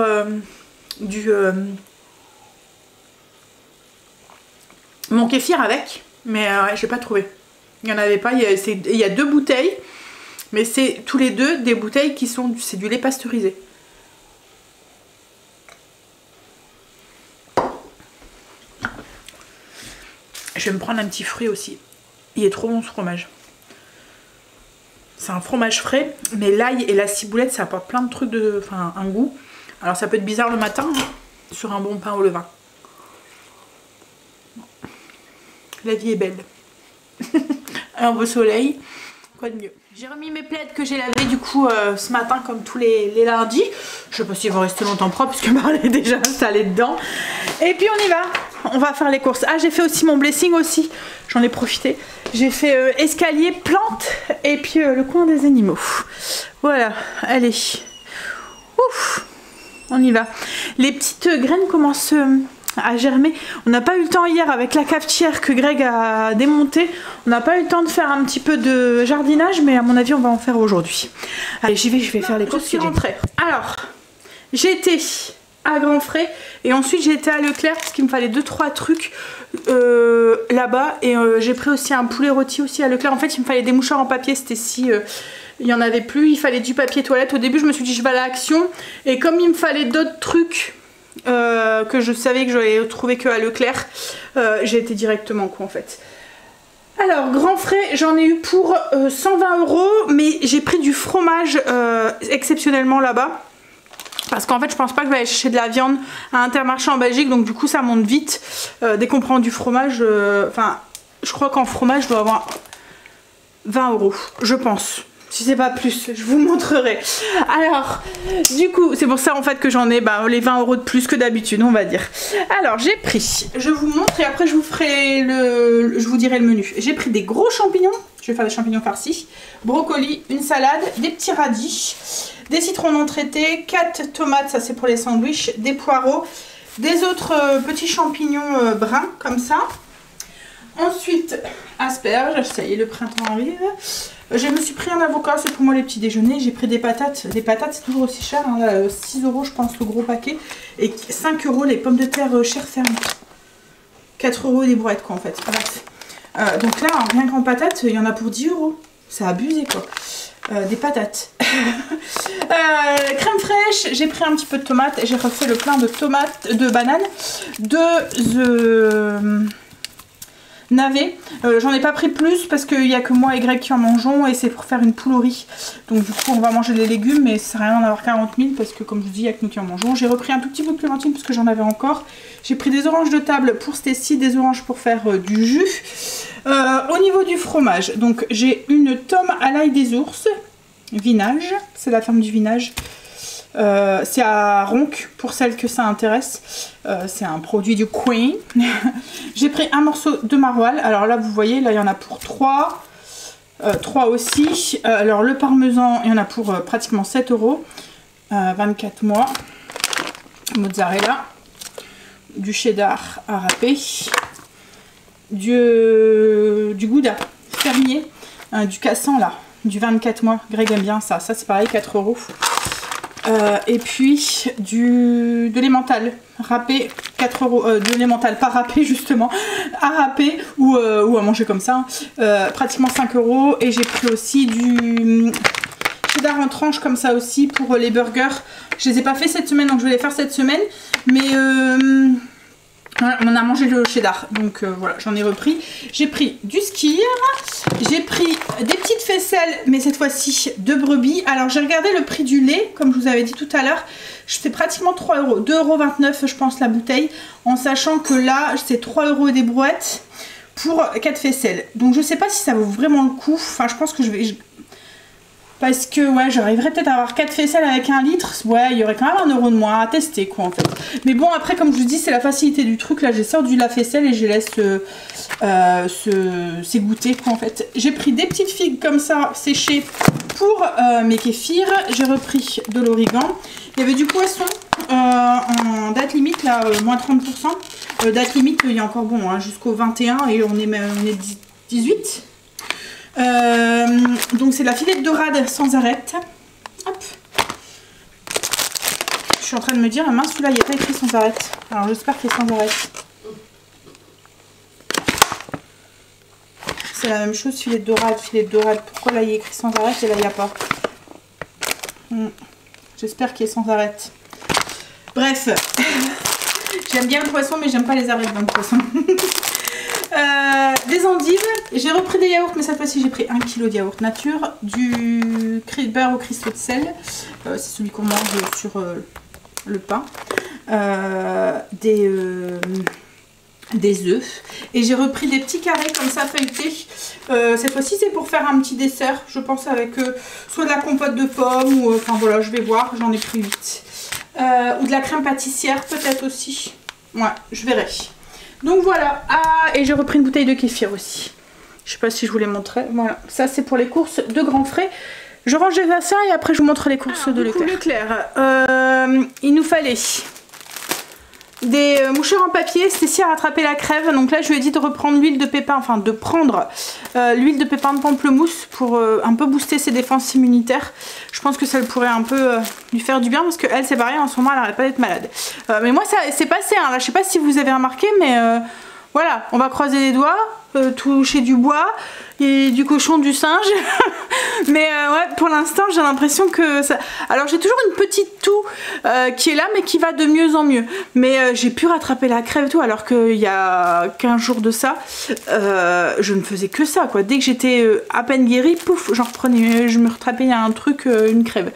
mon kéfir avec, mais ouais, j'ai pas trouvé. Il n'y en avait pas, il y a 2 bouteilles, mais c'est tous les 2 des bouteilles qui sont, c'est du lait pasteurisé. Je vais me prendre un petit fruit aussi. Il est trop bon ce fromage. C'est un fromage frais, mais l'ail et la ciboulette ça apporte plein de trucs, enfin un goût. Alors ça peut être bizarre le matin, sur un bon pain au levain. La vie est belle. Un beau soleil, quoi de mieux. J'ai remis mes plaids que j'ai lavés du coup ce matin comme tous les lundis. Je sais pas s'ils vont rester longtemps propres puisque Marley est déjà installée dedans. Et puis on y va, on va faire les courses. Ah, j'ai fait aussi mon blessing aussi, j'en ai profité. J'ai fait escalier, plantes et puis le coin des animaux. Voilà, allez. Ouf, on y va. Les petites graines commencent à germer. On n'a pas eu le temps hier avec la cafetière que Greg a démontée. On n'a pas eu le temps de faire un petit peu de jardinage, mais à mon avis on va en faire aujourd'hui. Allez, j'y vais, je vais faire les courses. Je suis rentrée. Alors, j'étais à Grand Frais et ensuite j'ai été à Leclerc parce qu'il me fallait 2-3 trucs là-bas et j'ai pris aussi un poulet rôti aussi à Leclerc. En fait il me fallait des mouchoirs en papier, c'était si il n'y en avait plus, il fallait du papier toilette. Au début je me suis dit je vais à l'Action et comme il me fallait d'autres trucs que je savais que j'allais trouver que à Leclerc, j'ai été directement quoi en fait. Alors Grand Frais j'en ai eu pour 120 €, mais j'ai pris du fromage exceptionnellement là-bas. Parce qu'en fait je pense pas que je vais aller chercher de la viande à Intermarché en Belgique, donc du coup ça monte vite. Dès qu'on prend du fromage, enfin je crois qu'en fromage je dois avoir 20 €, je pense. Si je sais pas plus, je vous montrerai. Alors, du coup, c'est pour ça en fait que j'en ai les 20 € de plus que d'habitude, on va dire. Alors, j'ai pris, je vous montre et après je vous ferai je vous dirai le menu. J'ai pris des gros champignons, je vais faire des champignons farcis, brocoli, une salade, des petits radis, des citrons non traités, 4 tomates, ça c'est pour les sandwichs, des poireaux, des autres petits champignons bruns comme ça. Ensuite, asperges, ça y est, le printemps arrive. Je me suis pris un avocat, c'est pour moi les petits déjeuners. J'ai pris des patates. Les patates, c'est toujours aussi cher, hein, 6 € je pense le gros paquet. Et 5 € les pommes de terre chair ferme. 4 € des brouettes quoi en fait. Bref. Donc là, rien qu'en patates, il y en a pour 10 €. C'est abusé quoi. Des patates. Crème fraîche, j'ai pris un petit peu de tomates. J'ai refait le plein de tomates, de bananes, navets. J'en ai pas pris plus parce qu'il n'y a que moi et Greg qui en mangeons et c'est pour faire une poule au riz. Donc du coup on va manger les légumes mais ça sert à rien d'en avoir 40 000 parce que comme je vous dis il n'y a que nous qui en mangeons. J'ai repris un tout petit bout de clémentine parce que j'en avais encore. J'ai pris des oranges de table pour Stacy, des oranges pour faire du jus. Au niveau du fromage, donc j'ai une tome à l'ail des ours, Vinage, c'est la ferme du Vinage. C'est à Ronc pour celles que ça intéresse. C'est un produit du Queen. J'ai pris un morceau de maroilles. Alors là vous voyez, là il y en a pour 3. 3 aussi. Alors le parmesan, il y en a pour pratiquement 7 €. 24 mois. Mozzarella. Du cheddar à râper. Du gouda fermier. Du cassan là. Du 24 mois. Greg aime bien ça. Ça c'est pareil, 4 €. Et puis de l'emmental râpé, 4 €, de l'emmental pas râpé justement, à râper ou à manger comme ça, pratiquement 5 €. Et j'ai pris aussi du cheddar en tranches comme ça aussi pour les burgers. Je les ai pas fait cette semaine donc je vais les faire cette semaine, mais on a mangé le cheddar, donc voilà, j'en ai repris. J'ai pris du skyr, j'ai pris des petites faisselles, mais cette fois-ci de brebis. Alors j'ai regardé le prix du lait, comme je vous avais dit tout à l'heure, c'est pratiquement 3 €, 2,29 € je pense la bouteille, en sachant que là c'est 3 € des brouettes pour 4 faisselles. Donc je sais pas si ça vaut vraiment le coup, enfin je pense que je vais... Parce que ouais, j'arriverais peut-être à avoir 4 faisselles avec 1 litre. Ouais, il y aurait quand même 1 € de moins à tester quoi en fait. Mais bon après comme je vous dis c'est la facilité du truc. Là j'ai sorti la faisselle et je laisse s'égoutter quoi en fait. J'ai pris des petites figues comme ça séchées pour mes kéfirs. J'ai repris de l'origan. Il y avait du poisson en date limite là, moins 30%. Date limite il y a encore bon hein, jusqu'au 21 et on est 18. Donc c'est la filette dorade sans arête. Hop. Je suis en train de me dire, mince celui-là il n'y a pas écrit sans arête. Alors j'espère qu'il est sans arête. C'est la même chose, filette dorade. Pourquoi là il y a écrit sans arête et là il n'y a pas? J'espère qu'il est sans arête. Bref. J'aime bien le poisson mais j'aime pas les arêtes dans le poisson. Des endives, j'ai repris des yaourts mais cette fois-ci j'ai pris 1 kg de yaourt nature, du beurre au cristaux de sel, c'est celui qu'on mange sur le pain, des œufs et j'ai repris des petits carrés comme ça feuilletés. Cette fois-ci c'est pour faire un petit dessert, je pense avec soit de la compote de pommes ou enfin voilà je vais voir, j'en ai pris 8 ou de la crème pâtissière peut-être aussi, ouais je verrai. Donc voilà, ah, et j'ai repris une bouteille de kéfir aussi. Je sais pas si je vous les montrais. Voilà, ça c'est pour les courses de Grand Frais. Je range ça et après je vous montre les courses de Leclerc. Il nous fallait des mouchoirs en papier. Stacy a rattrapé la crève. Donc là je lui ai dit de reprendre l'huile de pépin, enfin de prendre l'huile de pépin de pamplemousse pour un peu booster ses défenses immunitaires. Je pense que ça pourrait un peu lui faire du bien parce qu'elle c'est pareil en ce moment elle n'arrête pas d'être malade. Mais moi ça c'est passé hein, là je sais pas si vous avez remarqué mais voilà on va croiser les doigts, toucher du bois et du cochon, du singe. Mais ouais pour l'instant j'ai l'impression que ça... Alors j'ai toujours une petite toux qui est là mais qui va de mieux en mieux. Mais j'ai pu rattraper la crève et tout alors qu'il y a 15 jours de ça je ne faisais que ça quoi. Dès que j'étais à peine guérie, pouf, j'en reprenais, je me rattrapais un truc, une crève.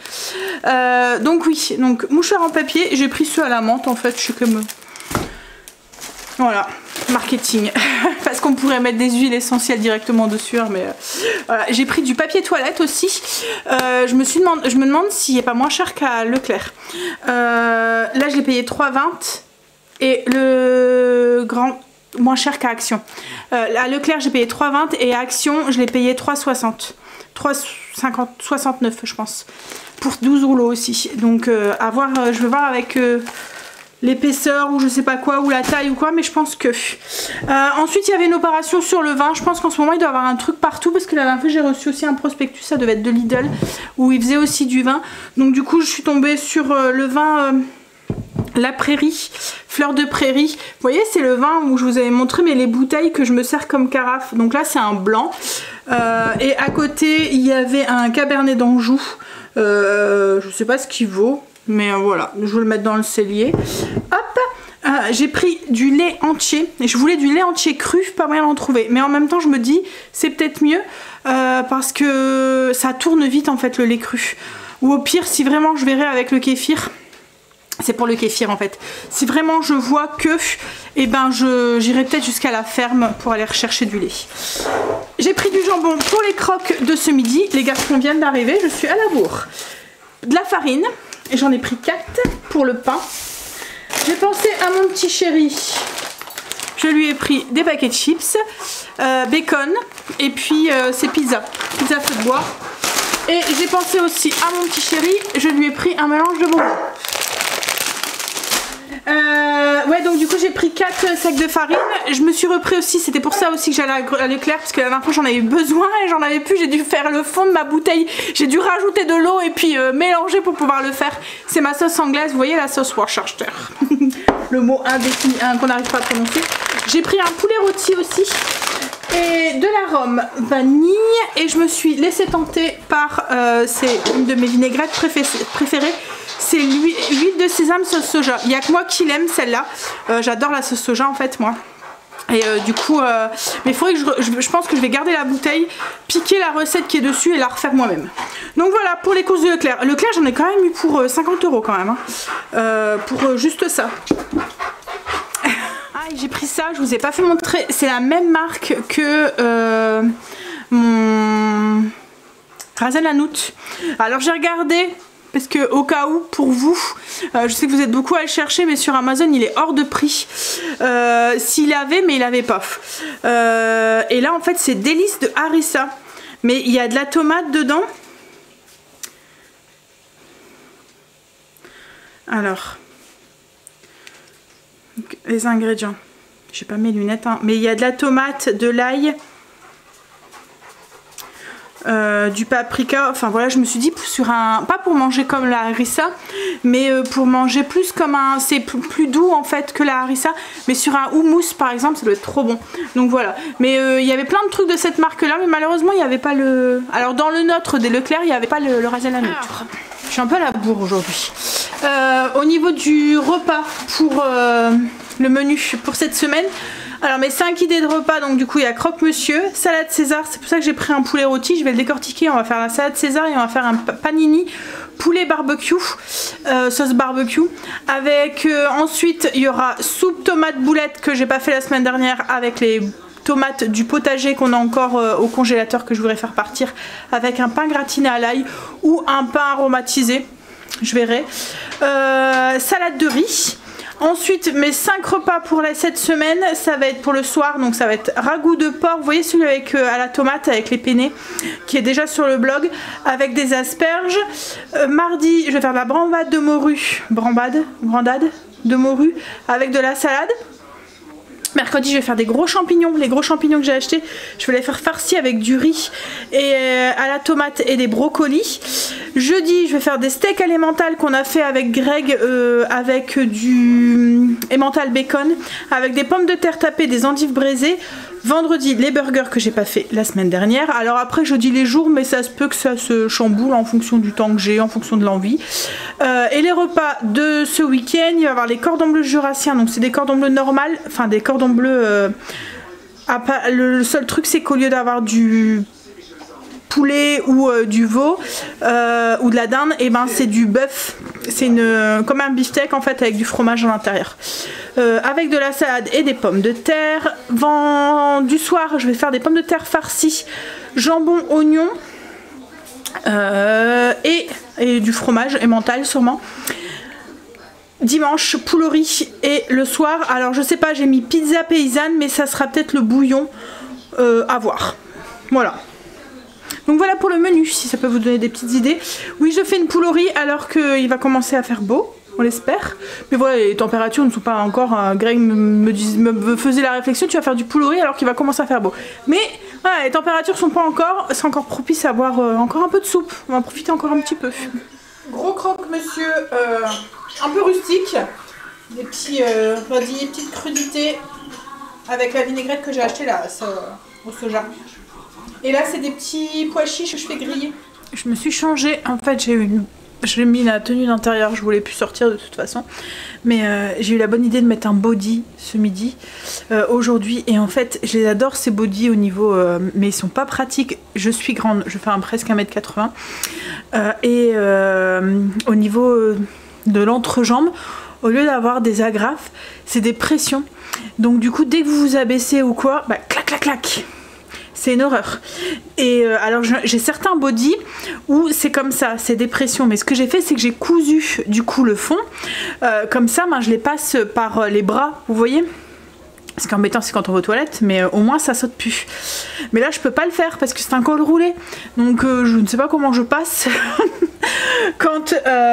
Donc oui, donc mouchoir en papier, j'ai pris ceux à la menthe en fait, je suis comme... Voilà, marketing. Parce qu'on pourrait mettre des huiles essentielles directement dessus, hein, mais voilà. J'ai pris du papier toilette aussi. Je me demande s'il n'est pas moins cher qu'à Leclerc. Là, je l'ai payé 3,20 et le grand moins cher qu'à Action. À Leclerc, j'ai payé 3,20 et à Action, je l'ai payé 3,60. 3,69 je pense. Pour 12 rouleaux aussi. Donc, à voir, je vais voir avec l'épaisseur ou je sais pas quoi, ou la taille ou quoi, mais je pense que... ensuite, il y avait une opération sur le vin. Je pense qu'en ce moment, il doit y avoir un truc partout parce que la dernière fois, j'ai reçu aussi un prospectus, ça devait être de Lidl, où ils faisaient aussi du vin. Donc, du coup, je suis tombée sur le vin... La Prairie, Fleur de Prairie. Vous voyez, c'est le vin où je vous avais montré, mais les bouteilles que je me sers comme carafe. Donc là, c'est un blanc. Et à côté, il y avait un Cabernet d'Anjou. Je sais pas ce qu'il vaut, mais voilà, je vais le mettre dans le cellier. Hop, j'ai pris du lait entier. Et je voulais du lait entier cru, pas moyen d'en trouver. Mais en même temps, je me dis, c'est peut-être mieux parce que ça tourne vite en fait le lait cru. Ou au pire, si vraiment je verrai avec le kéfir. C'est pour le kéfir en fait. Si vraiment je vois que, eh ben j'irai peut-être jusqu'à la ferme pour aller rechercher du lait. J'ai pris du jambon pour les croques de ce midi. Les garçons viennent d'arriver, je suis à la bourre. De la farine, et j'en ai pris 4 pour le pain. J'ai pensé à mon petit chéri. Je lui ai pris des paquets de chips, bacon, et puis c'est pizza feu de bois. Et j'ai pensé aussi à mon petit chéri, je lui ai pris un mélange de bonbons. Ouais, donc du coup j'ai pris 4 sacs de farine. Je me suis repris aussi, c'était pour ça aussi que j'allais à Leclerc, parce que la dernière fois j'en avais eu besoin et j'en avais plus. J'ai dû faire le fond de ma bouteille, j'ai dû rajouter de l'eau et puis mélanger pour pouvoir le faire. C'est ma sauce anglaise, vous voyez, la sauce Worcestershire. Le mot indéfini qu'on n'arrive pas à prononcer. J'ai pris un poulet rôti aussi et de la rhum vanille, et je me suis laissée tenter par c'est une de mes vinaigrettes préférées. C'est l'huile de sésame sauce soja. Il n'y a que moi qui l'aime celle-là. J'adore la sauce soja en fait moi. Et du coup, mais il faudrait que je pense que je vais garder la bouteille, piquer la recette qui est dessus et la refaire moi-même. Donc voilà pour les courses de Leclerc. Leclerc j'en ai quand même eu pour 50 € quand même. Hein. Pour juste ça. Ah, j'ai pris ça, je vous ai pas fait montrer. C'est la même marque que mon Razel Hanout. Alors j'ai regardé. Parce que au cas où, pour vous, je sais que vous êtes beaucoup à le chercher, mais sur Amazon il est hors de prix. S'il avait, mais il avait pas. Et là en fait c'est délices de harissa. Mais il y a de la tomate dedans. Alors, les ingrédients. J'ai pas mes lunettes, hein. Mais il y a de la tomate, de l'ail. Du paprika, enfin voilà, je me suis dit sur un, pas pour manger comme la harissa, mais pour manger plus comme un, c'est plus doux en fait que la harissa, mais sur un houmous par exemple ça doit être trop bon. Donc voilà, mais il y avait plein de trucs de cette marque là, mais malheureusement il n'y avait pas le, alors dans le nôtre des Leclerc il n'y avait pas le Razel Hanout. Je suis un peu à la bourre aujourd'hui. Au niveau du repas pour le menu pour cette semaine. Alors mes 5 idées de repas, donc du coup il y a croque-monsieur, salade César, c'est pour ça que j'ai pris un poulet rôti, je vais le décortiquer, on va faire la salade César et on va faire un panini poulet barbecue, sauce barbecue, avec ensuite il y aura soupe tomate boulette que j'ai pas fait la semaine dernière avec les tomates du potager qu'on a encore au congélateur que je voudrais faire partir, avec un pain gratiné à l'ail ou un pain aromatisé, je verrai, salade de riz. Ensuite mes 5 repas pour cette semaine, ça va être pour le soir, donc ça va être ragoût de porc, vous voyez celui avec à la tomate avec les penne qui est déjà sur le blog, avec des asperges. Mardi je vais faire de la brandade de morue, brandade de morue avec de la salade. Mercredi je vais faire des gros champignons, les gros champignons que j'ai achetés, je vais les faire farcis avec du riz et à la tomate et des brocolis. Jeudi je vais faire des steaks à l'emmental qu'on a fait avec Greg avec du emmental bacon, avec des pommes de terre tapées, des endives braisées. Vendredi les burgers que j'ai pas fait la semaine dernière. Alors après je dis les jours, mais ça se peut que ça se chamboule en fonction du temps que j'ai, en fonction de l'envie. Et les repas de ce week-end, il va y avoir les cordons bleus jurassiens, donc c'est des cordons bleus normales, enfin des cordons bleus. Le seul truc c'est qu'au lieu d'avoir du poulet ou du veau ou de la dinde, et ben c'est du bœuf C'est comme un beefsteak en fait avec du fromage à l'intérieur. Avec de la salade et des pommes de terre. Du soir, je vais faire des pommes de terre farcies, jambon, oignon et du fromage emmental sûrement. Dimanche, poule au riz. Et le soir, alors je sais pas, j'ai mis pizza paysanne, mais ça sera peut-être le bouillon à voir. Voilà. Donc voilà pour le menu, si ça peut vous donner des petites idées. Oui, je fais une poule au riz alors qu'il va commencer à faire beau, on l'espère. Mais voilà, les températures ne sont pas encore... Greg me faisait la réflexion, tu vas faire du poule au riz alors qu'il va commencer à faire beau. Mais voilà, les températures sont pas encore... C'est encore propice à avoir encore un peu de soupe. On va en profiter encore un petit peu. Gros croque-monsieur, un peu rustique. Des petits, on va dire, petites crudités avec la vinaigrette que j'ai acheté là, au soja. Et là, c'est des petits pois chiches que je fais griller. Je me suis changée. En fait, j'ai mis la tenue d'intérieur. Je voulais plus sortir de toute façon. Mais j'ai eu la bonne idée de mettre un body ce midi, aujourd'hui. Et en fait, je les adore ces bodys au niveau... mais ils sont pas pratiques. Je suis grande. Je fais presque 1m80. Au niveau de l'entrejambe, au lieu d'avoir des agrafes, c'est des pressions. Donc du coup, dès que vous vous abaissez ou quoi, bah, clac, clac, clac. C'est une horreur. Et alors j'ai certains bodys où c'est comme ça, c'est des pressions. Mais ce que j'ai fait, c'est que j'ai cousu du coup le fond. Comme ça, ben, je les passe par les bras, vous voyez. Ce qui est embêtant, c'est quand on va aux toilettes, mais au moins ça saute plus. Mais là, je peux pas le faire parce que c'est un col roulé. Donc je ne sais pas comment je passe. Quand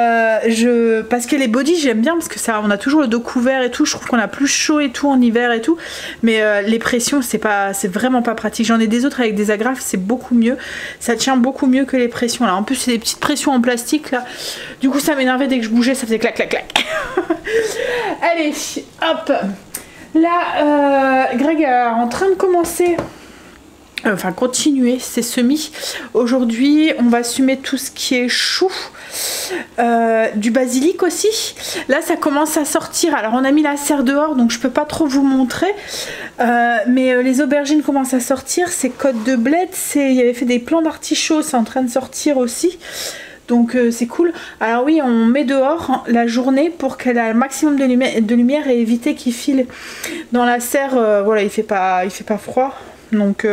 parce que les bodys, j'aime bien parce que ça, on a toujours le dos couvert et tout. Je trouve qu'on a plus chaud et tout en hiver et tout. Mais les pressions, c'est vraiment pas pratique. J'en ai des autres avec des agrafes, c'est beaucoup mieux. Ça tient beaucoup mieux que les pressions là. En plus, c'est des petites pressions en plastique là. Du coup, ça m'énervait dès que je bougeais, ça faisait clac, clac, clac. Allez, hop. Là, Greg est en train de commencer, enfin continuer ses semis. Aujourd'hui, on va semer tout ce qui est chou, du basilic aussi. Là, ça commence à sortir. Alors, on a mis la serre dehors, donc je peux pas trop vous montrer. Mais les aubergines commencent à sortir. C'est côtes de bled. Il y avait fait des plants d'artichaut, c'est en train de sortir aussi. Donc c'est cool. Alors oui, on met dehors la journée pour qu'elle ait un maximum de lumière et éviter qu'il file dans la serre. Voilà, il fait pas froid. Donc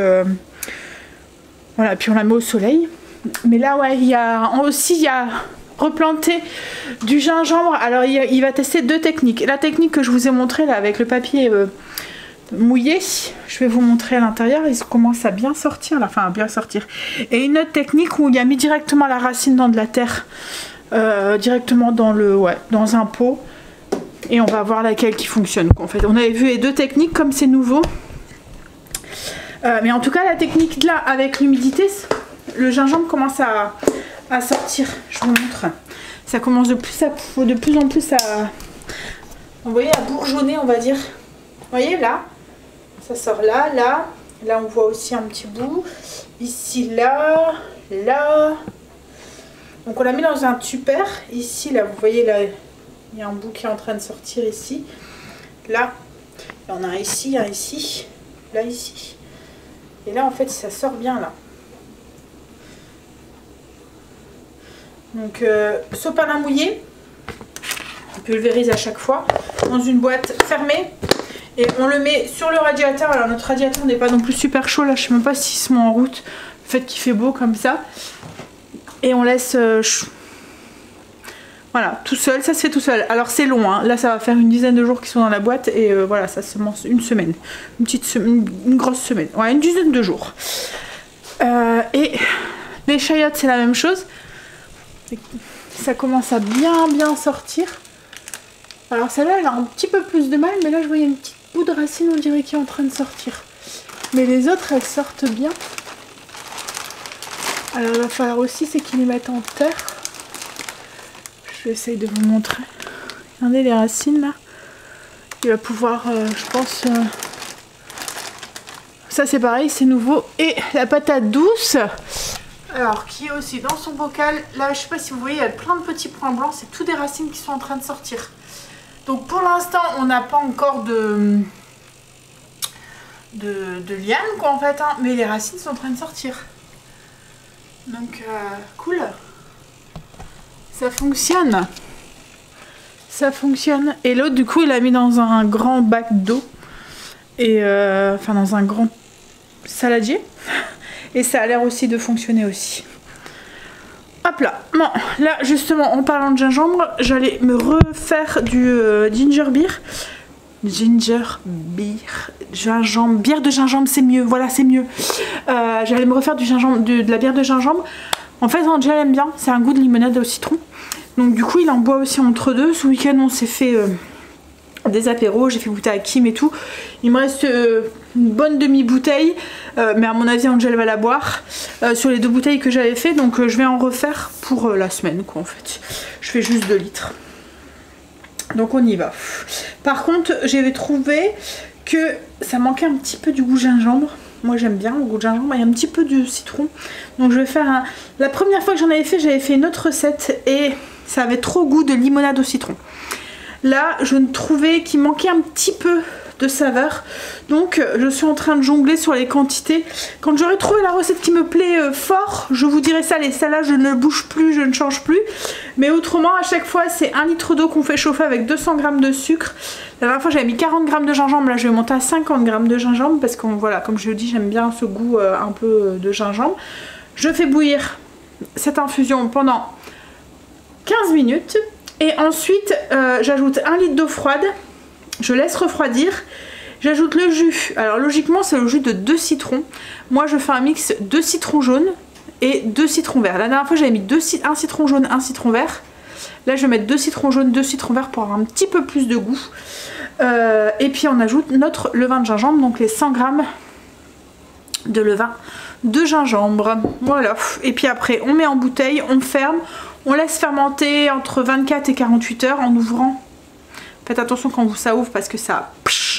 voilà, puis on la met au soleil. Mais là, ouais, il y a replanté du gingembre. Alors il va tester deux techniques. La technique que je vous ai montrée là avec le papier mouillé, je vais vous montrer à l'intérieur, il commence à bien sortir là, enfin à bien sortir. Et une autre technique où il a mis directement la racine dans de la terre, directement dans dans un pot, et on va voir laquelle qui fonctionne. En fait, on avait vu les deux techniques comme c'est nouveau, mais en tout cas la technique là avec l'humidité, le gingembre commence à sortir. Je vous montre, ça commence de plus en plus à, vous voyez, à bourgeonner, on va dire. Vous voyez là. Ça sort là, là on voit aussi un petit bout, ici, là, donc on l'a mis dans un tupper, ici, là, vous voyez, là, il y a un bout qui est en train de sortir ici, là, il y en a un ici, là, ici, et là, en fait, ça sort bien, là. Donc, sopalin mouillé, on pulvérise à chaque fois, dans une boîte fermée. Et on le met sur le radiateur. Alors notre radiateur n'est pas non plus super chaud là, je sais même pas s'il se met en route. Le fait qu'il fait beau comme ça. Et on laisse... voilà, tout seul, ça se fait tout seul. Alors c'est long, hein. Là ça va faire une dizaine de jours qu'ils sont dans la boîte. Et voilà, ça se mange une semaine. Une grosse semaine. Ouais, une dizaine de jours. Et les chayotes c'est la même chose. Ça commence à bien sortir. Alors celle-là elle a un petit peu plus de mal. Mais là je vois il y a une petite bout de racine, on dirait, qui est en train de sortir. Mais les autres, elles sortent bien. Alors, il va falloir aussi, c'est qu'ils les mettent en terre. Je vais essayer de vous montrer. Regardez les racines, là. Il va pouvoir, je pense... Ça, c'est pareil, c'est nouveau. Et la patate douce, alors, qui est aussi dans son bocal. Là, je sais pas si vous voyez, il y a plein de petits points blancs. C'est tous des racines qui sont en train de sortir. Donc pour l'instant, on n'a pas encore de liane, quoi, en fait, hein, mais les racines sont en train de sortir. Donc cool. Ça fonctionne. Ça fonctionne. Et l'autre, du coup, il l'a mis dans un grand bac d'eau. Et enfin, dans un grand saladier. Et ça a l'air aussi de fonctionner aussi. Hop là. Bon, là, justement, en parlant de gingembre, j'allais me refaire du ginger beer. Ginger beer, gingembre, bière de gingembre, c'est mieux, voilà, c'est mieux. J'allais me refaire du gingembre, de la bière de gingembre. En fait, Angel aime bien, c'est un goût de limonade au citron. Donc du coup, il en boit aussi entre deux. Ce week-end, on s'est fait des apéros, j'ai fait goûter à Kim et tout. Il me reste une bonne demi-bouteille, mais à mon avis, Angel va la boire sur les 2 bouteilles que j'avais fait. Donc je vais en refaire pour la semaine, quoi, en fait. Je fais juste 2 litres. Donc on y va. Par contre, j'avais trouvé que ça manquait un petit peu du goût gingembre. Moi j'aime bien le goût de gingembre, il y a un petit peu de citron. Donc je vais faire un... La première fois que j'en avais fait, j'avais fait une autre recette et ça avait trop goût de limonade au citron. Là, je trouvais qu'il manquait un petit peu de saveur. Donc je suis en train de jongler sur les quantités. Quand j'aurai trouvé la recette qui me plaît fort, je vous dirai ça. Les salades, je ne bouge plus, je ne change plus. Mais autrement, à chaque fois, c'est 1 litre d'eau qu'on fait chauffer avec 200 g de sucre. La dernière fois, j'avais mis 40 g de gingembre. Là, je vais monter à 50 g de gingembre parce que, voilà, comme je le dis, j'aime bien ce goût un peu de gingembre. Je fais bouillir cette infusion pendant 15 minutes. Et ensuite, j'ajoute 1 litre d'eau froide. Je laisse refroidir. J'ajoute le jus. Alors logiquement, c'est le jus de 2 citrons. Moi, je fais un mix 2 citrons jaunes et 2 citrons verts. La dernière fois, j'avais mis 1 citron jaune, 1 citron vert. Là, je vais mettre 2 citrons jaunes, 2 citrons verts pour avoir un petit peu plus de goût. Et puis, on ajoute notre levain de gingembre, donc les 100 g de levain de gingembre. Voilà. Et puis après, on met en bouteille, on ferme. On laisse fermenter entre 24 et 48 heures en ouvrant. Faites attention quand ça ouvre parce que ça...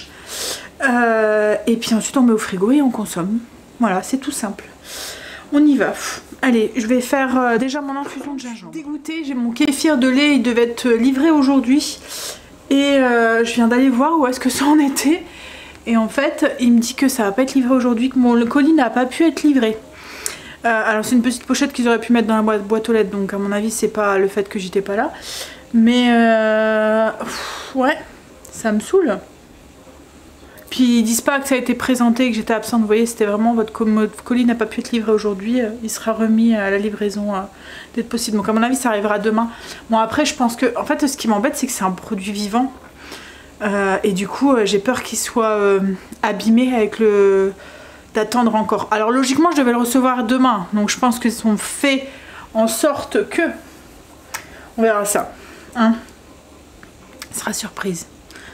et puis ensuite on met au frigo et on consomme. Voilà, c'est tout simple. On y va. Allez, je vais faire déjà mon infusion de gingembre. Dégoûtée, j'ai mon kéfir de lait, il devait être livré aujourd'hui. Et je viens d'aller voir où est-ce que ça en était. Et en fait, il me dit que ça va pas être livré aujourd'hui, que le colis n'a pas pu être livré. Alors c'est une petite pochette qu'ils auraient pu mettre dans la boîte aux lettres, donc à mon avis c'est pas le fait que j'étais pas là. Mais ouais, ça me saoule. Puis ils disent pas que ça a été présenté, que j'étais absente, vous voyez, c'était vraiment votre colis n'a pas pu être livré aujourd'hui, il sera remis à la livraison dès que possible. Donc à mon avis ça arrivera demain. Bon après je pense que, en fait ce qui m'embête c'est que c'est un produit vivant. Et du coup j'ai peur qu'il soit abîmé avec le... d'attendre encore. Alors logiquement je devais le recevoir demain, donc je pense qu'ils sont faits en sorte que on verra ça, hein. Ce sera surprise.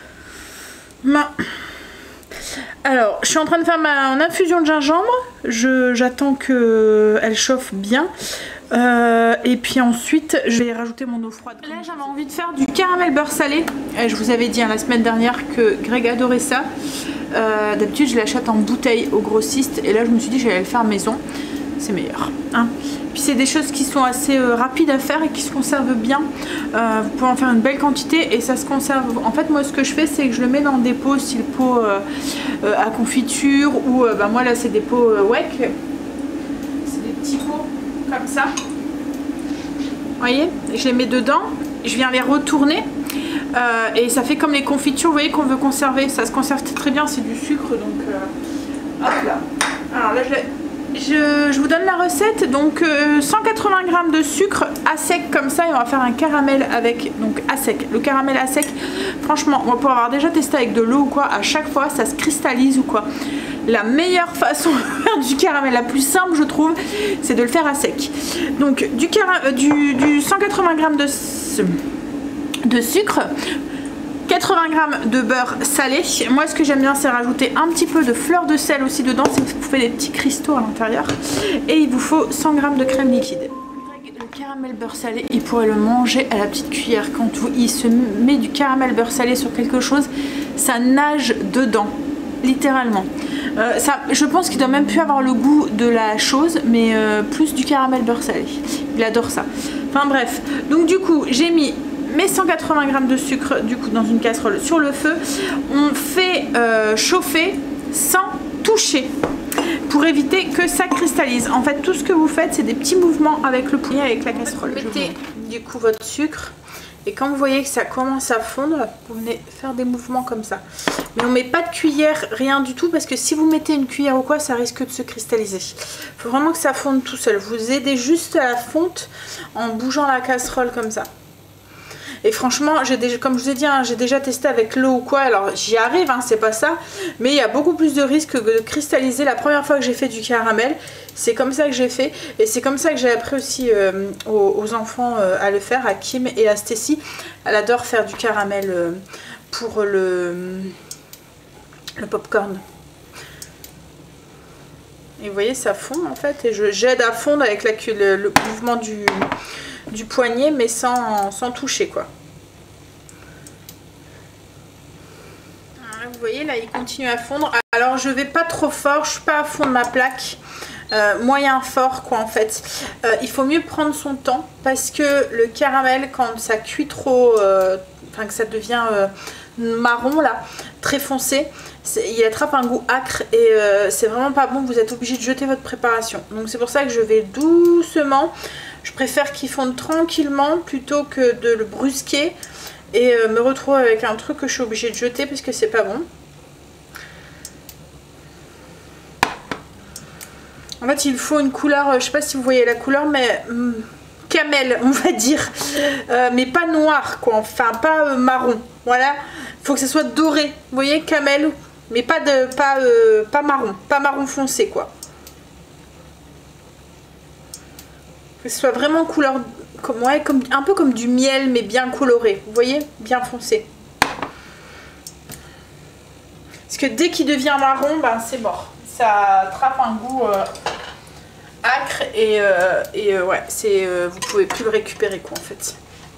Alors je suis en train de faire mon infusion de gingembre, j'attends qu'elle chauffe bien. Et puis ensuite je vais rajouter mon eau froide. Là j'avais envie de faire du caramel beurre salé. Je vous avais dit la semaine dernière que Greg adorait ça. D'habitude je l'achète en bouteille au grossiste et là je me suis dit que j'allais le faire maison. C'est meilleur, hein. Puis c'est des choses qui sont assez rapides à faire et qui se conservent bien. Vous pouvez en faire une belle quantité et ça se conserve. En fait moi ce que je fais c'est que je le mets dans des pots style pot à confiture ou moi là c'est des pots WEC. C'est des petits pots comme ça. Vous voyez, je les mets dedans, je viens les retourner et ça fait comme les confitures, vous voyez, qu'on veut conserver. Ça se conserve très bien, c'est du sucre, donc hop là. Alors là je vous donne la recette, donc 180 g de sucre à sec comme ça et on va faire un caramel avec, donc à sec. Le caramel à sec, franchement, moi pour avoir déjà testé avec de l'eau ou quoi, à chaque fois ça se cristallise ou quoi. La meilleure façon de faire du caramel, la plus simple je trouve, c'est de le faire à sec. Donc du 180 g de sucre, 80 g de beurre salé. Moi ce que j'aime bien c'est rajouter un petit peu de fleur de sel aussi dedans, ça vous fait des petits cristaux à l'intérieur. Et il vous faut 100 g de crème liquide. Le caramel beurre salé, il pourrait le manger à la petite cuillère. Quand il se met du caramel beurre salé sur quelque chose, ça nage dedans, littéralement. Je pense qu'il doit même plus avoir le goût de la chose, mais plus du caramel beurre salé. Il adore ça. Enfin bref, donc du coup j'ai mis mes 180 g de sucre du coup dans une casserole sur le feu. On fait chauffer sans toucher pour éviter que ça cristallise. En fait tout ce que vous faites c'est des petits mouvements avec le poulet, avec la casserole. Vous mettez du coup votre sucre Et quand vous voyez que ça commence à fondre, vous venez faire des mouvements comme ça. Mais on met pas de cuillère, rien du tout, parce que si vous mettez une cuillère ou quoi, ça risque de se cristalliser. Il faut vraiment que ça fonde tout seul. Vous aidez juste à la fonte en bougeant la casserole comme ça. Et franchement, comme je vous ai dit, hein, j'ai déjà testé avec l'eau ou quoi. Alors j'y arrive, hein, c'est pas ça. Mais il y a beaucoup plus de risques de cristalliser. La première fois que j'ai fait du caramel, c'est comme ça que j'ai fait. Et c'est comme ça que j'ai appris aussi aux enfants à le faire, à Kim et à Stacy. Elle adore faire du caramel pour le popcorn. Et vous voyez, ça fond en fait. Et j'aide à fondre avec le mouvement du poignet, mais sans toucher quoi. Alors, vous voyez là, il continue à fondre. Alors je vais pas trop fort, je suis pas à fond de ma plaque, moyen fort quoi en fait. Il faut mieux prendre son temps parce que le caramel, quand ça cuit trop, enfin que ça devient marron là, très foncé, il attrape un goût acre et c'est vraiment pas bon. Vous êtes obligé de jeter votre préparation. Donc c'est pour ça que je vais doucement. Je préfère qu'il fonde tranquillement plutôt que de le brusquer et me retrouver avec un truc que je suis obligée de jeter parce que c'est pas bon. En fait, il faut une couleur, je sais pas si vous voyez la couleur, mais camel, on va dire, mais pas noir quoi, enfin pas marron. Voilà, il faut que ça soit doré. Vous voyez, camel, mais pas marron, pas marron foncé quoi. Que ce soit vraiment couleur, un peu comme du miel, mais bien coloré. Vous voyez, bien foncé. Parce que dès qu'il devient marron, ben c'est mort. Ça attrape un goût acre et ouais, vous pouvez plus le récupérer quoi en fait.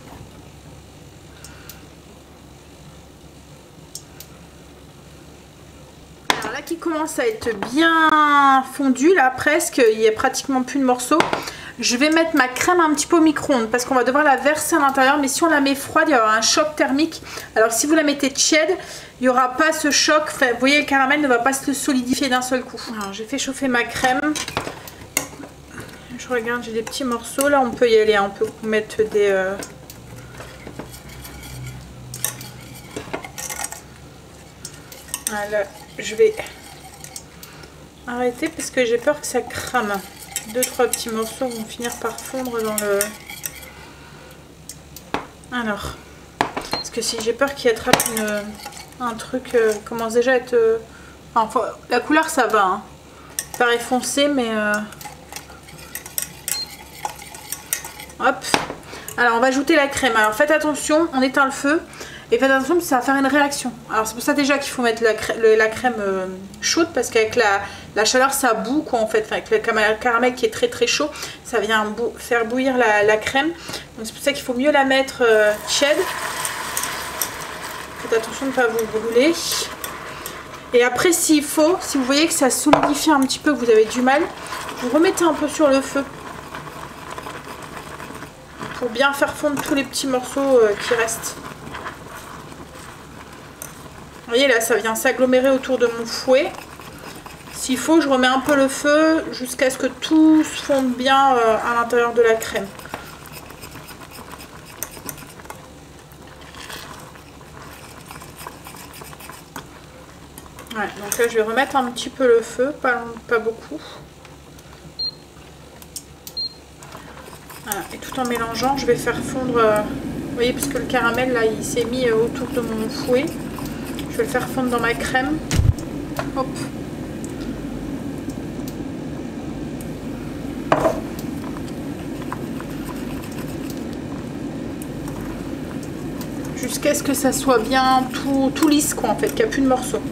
Alors là qui commence à être bien fondu, là presque, il n'y a pratiquement plus de morceaux. Je vais mettre ma crème un petit peu au micro-ondes parce qu'on va devoir la verser à l'intérieur. Mais si on la met froide, il y aura un choc thermique. Alors si vous la mettez tiède, il n'y aura pas ce choc. Enfin, vous voyez, le caramel ne va pas se solidifier d'un seul coup. Alors j'ai fait chauffer ma crème. Je regarde, j'ai des petits morceaux. Là, on peut y aller. On peut mettre des... Voilà, je vais arrêter parce que j'ai peur que ça crame. 2-3 petits morceaux vont finir par fondre dans le... Alors, parce que si j'ai peur qu'il attrape un truc, commence déjà à être... Enfin, la couleur ça va, hein. Ça paraît foncé, mais... Hop. Alors on va ajouter la crème. Alors faites attention, on éteint le feu. Et faites attention parce que ça va faire une réaction. Alors c'est pour ça déjà qu'il faut mettre la crème chaude. Parce qu'avec la chaleur ça bout quoi en fait. Enfin, avec le caramel qui est très très chaud, ça vient faire bouillir la crème. Donc c'est pour ça qu'il faut mieux la mettre tiède. Faites attention de ne pas vous brûler. Et après s'il faut, si vous voyez que ça solidifie un petit peu, que vous avez du mal, vous remettez un peu sur le feu. Pour bien faire fondre tous les petits morceaux qui restent. Vous voyez là, ça vient s'agglomérer autour de mon fouet. S'il faut, je remets un peu le feu jusqu'à ce que tout se fonde bien à l'intérieur de la crème. Ouais, donc là, je vais remettre un petit peu le feu, pas beaucoup. Voilà, et tout en mélangeant, je vais faire fondre... vous voyez, parce que le caramel, là, il s'est mis autour de mon fouet. Je vais le faire fondre dans ma crème. Hop. Jusqu'à ce que ça soit bien tout lisse, quoi, en fait, qu'il n'y a plus de morceaux.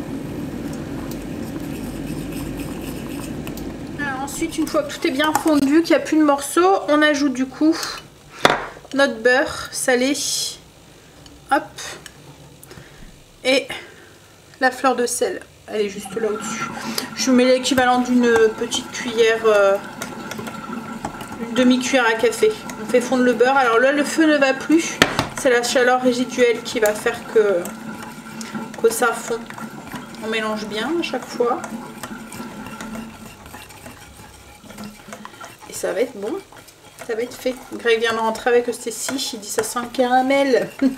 Alors, ensuite, une fois que tout est bien fondu, qu'il n'y a plus de morceaux, on ajoute du coup notre beurre salé. Hop. Et... la fleur de sel, elle est juste là au-dessus. Je mets l'équivalent d'une petite cuillère, une demi-cuillère à café. On fait fondre le beurre. Alors là, le feu ne va plus. C'est la chaleur résiduelle qui va faire que ça fond. On mélange bien à chaque fois. Et ça va être bon. Ça va être fait. Greg vient de rentrer avec Stacy, il dit ça sent le caramel. Du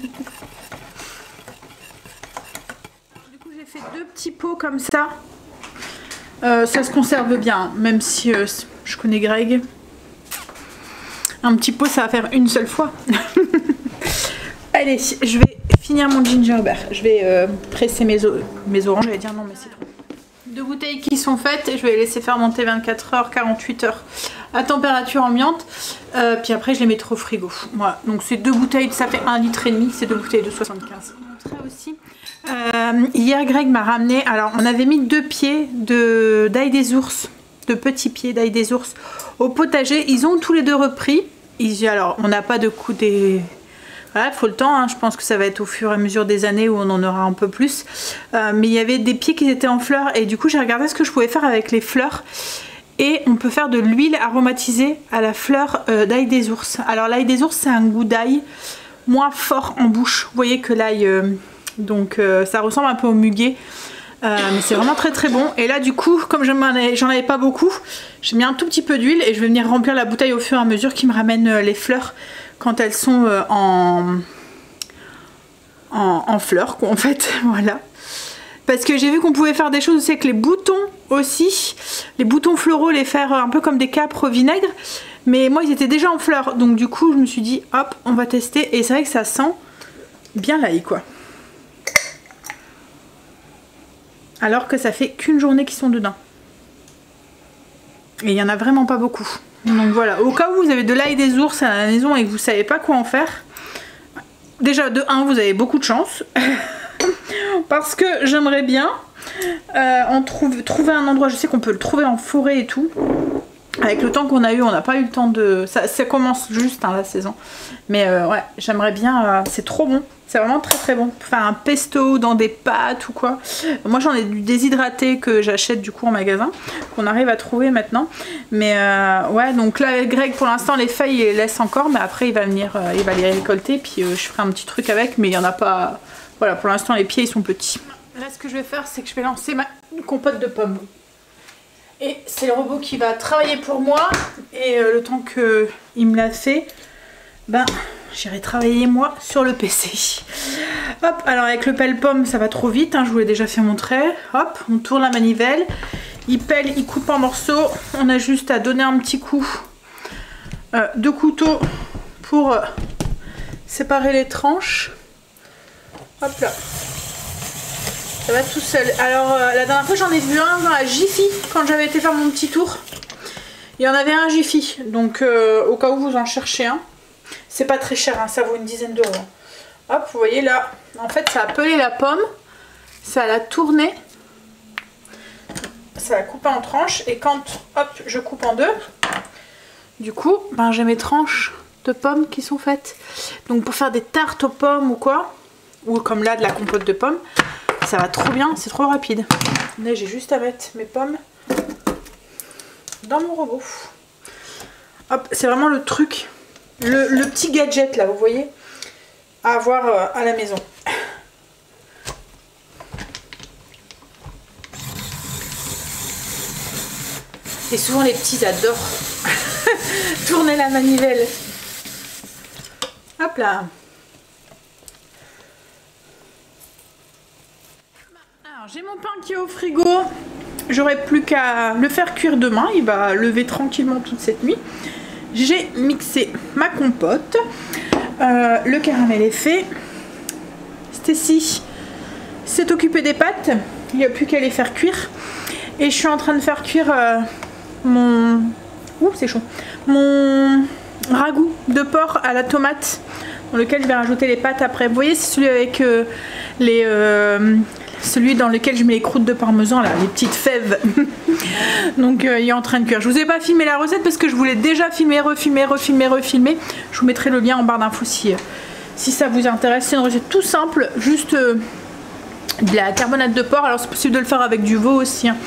coup j'ai fait 2 petits pots comme ça. Ça se conserve bien, même si je connais Greg. Un petit pot ça va faire une seule fois. Allez, je vais finir mon ginger beer. Je vais presser mes oranges. Je vais dire non mais c'est trop. 2 bouteilles qui sont faites et je vais les laisser fermenter 24 heures, 48 heures à température ambiante. Puis après je les mettrai au frigo. Voilà. Donc c'est 2 bouteilles, ça fait 1,5 litre. C'est 2 bouteilles de 75. Je montrerai aussi. Hier Greg m'a ramené, alors on avait mis 2 pieds d'ail des ours, de petits pieds d'ail des ours au potager. Ils ont tous les 2 repris. Alors on n'a pas de coup des... Voilà, il faut le temps, hein. Je pense que ça va être au fur et à mesure des années où on en aura un peu plus. Mais il y avait des pieds qui étaient en fleurs et du coup j'ai regardé ce que je pouvais faire avec les fleurs. Et on peut faire de l'huile aromatisée à la fleur d'ail des ours. Alors l'ail des ours c'est un goût d'ail moins fort en bouche. Vous voyez que l'ail, donc ça ressemble un peu au muguet. Mais c'est vraiment très très bon. Et là du coup comme j'en avais pas beaucoup, j'ai mis un tout petit peu d'huile et je vais venir remplir la bouteille au fur et à mesure qui me ramène les fleurs quand elles sont en fleurs quoi, en fait. Voilà. Parce que j'ai vu qu'on pouvait faire des choses aussi avec les boutons aussi. Les boutons floraux, les faire un peu comme des câpres au vinaigre. Mais moi ils étaient déjà en fleurs. Donc du coup je me suis dit hop on va tester. Et c'est vrai que ça sent bien l'ail quoi. Alors que ça fait qu'une journée qu'ils sont dedans. Et il n'y en a vraiment pas beaucoup. Donc voilà, au cas où vous avez de l'ail des ours à la maison et que vous savez pas quoi en faire. Déjà de 1 vous avez beaucoup de chance. Parce que j'aimerais bien trouver un endroit, je sais qu'on peut le trouver en forêt et tout. Avec le temps qu'on a eu, on n'a pas eu le temps de... Ça commence juste hein, la saison. Mais ouais, j'aimerais bien... c'est trop bon. C'est vraiment très très bon. Pour faire un pesto dans des pâtes ou quoi. Moi j'en ai du déshydraté que j'achète du coup en magasin. Qu'on arrive à trouver maintenant. Mais ouais, donc là avec Greg pour l'instant les feuilles il les laisse encore. Mais après il va venir, il va les récolter. Puis je ferai un petit truc avec. Mais il n'y en a pas... Voilà, pour l'instant les pieds ils sont petits. Là ce que je vais faire c'est que je vais lancer ma compote de pommes. Et c'est le robot qui va travailler pour moi. Et le temps qu'il me l'a fait, ben j'irai travailler moi sur le PC. Hop, alors avec le pelle-pomme ça va trop vite, hein, je vous l'ai déjà fait montrer. Hop, on tourne la manivelle. Il pèle, il coupe en morceaux. On a juste à donner un petit coup de couteau pour séparer les tranches. Hop là. Ça va tout seul. Alors la dernière fois j'en ai vu un à Jiffy quand j'avais été faire mon petit tour. Il y en avait un à Jiffy. Donc au cas où vous en cherchez un. C'est pas très cher, hein, ça vaut une dizaine d'euros. Hop, vous voyez là. En fait ça a pelé la pomme. Ça l'a tourné. Ça l'a coupé en tranches. Et quand hop je coupe en 2. Du coup ben, j'ai mes tranches de pommes qui sont faites. Donc pour faire des tartes aux pommes ou quoi. Ou comme là de la compote de pommes. Ça va trop bien, c'est trop rapide. Là j'ai juste à mettre mes pommes dans mon robot. Hop, c'est vraiment le truc, le petit gadget là, vous voyez, à avoir à la maison. Et souvent les petits adorent tourner la manivelle. Hop là. J'ai mon pain qui est au frigo, j'aurai plus qu'à le faire cuire demain, il va lever tranquillement toute cette nuit. J'ai mixé ma compote, le caramel est fait, Stacy s'est occupée des pâtes, il n'y a plus qu'à les faire cuire. Et je suis en train de faire cuire mon... Ouh, c'est chaud. Mon ragoût de porc à la tomate, dans lequel je vais rajouter les pâtes après. Vous voyez, c'est celui avec celui dans lequel je mets les croûtes de parmesan, là, les petites fèves. Donc il est en train de cuire. Je vous ai pas filmé la recette parce que je voulais déjà filmer, refilmer. Je vous mettrai le lien en barre d'infos si ça vous intéresse. C'est une recette tout simple, juste de la carbonate de porc. Alors c'est possible de le faire avec du veau aussi. Hein.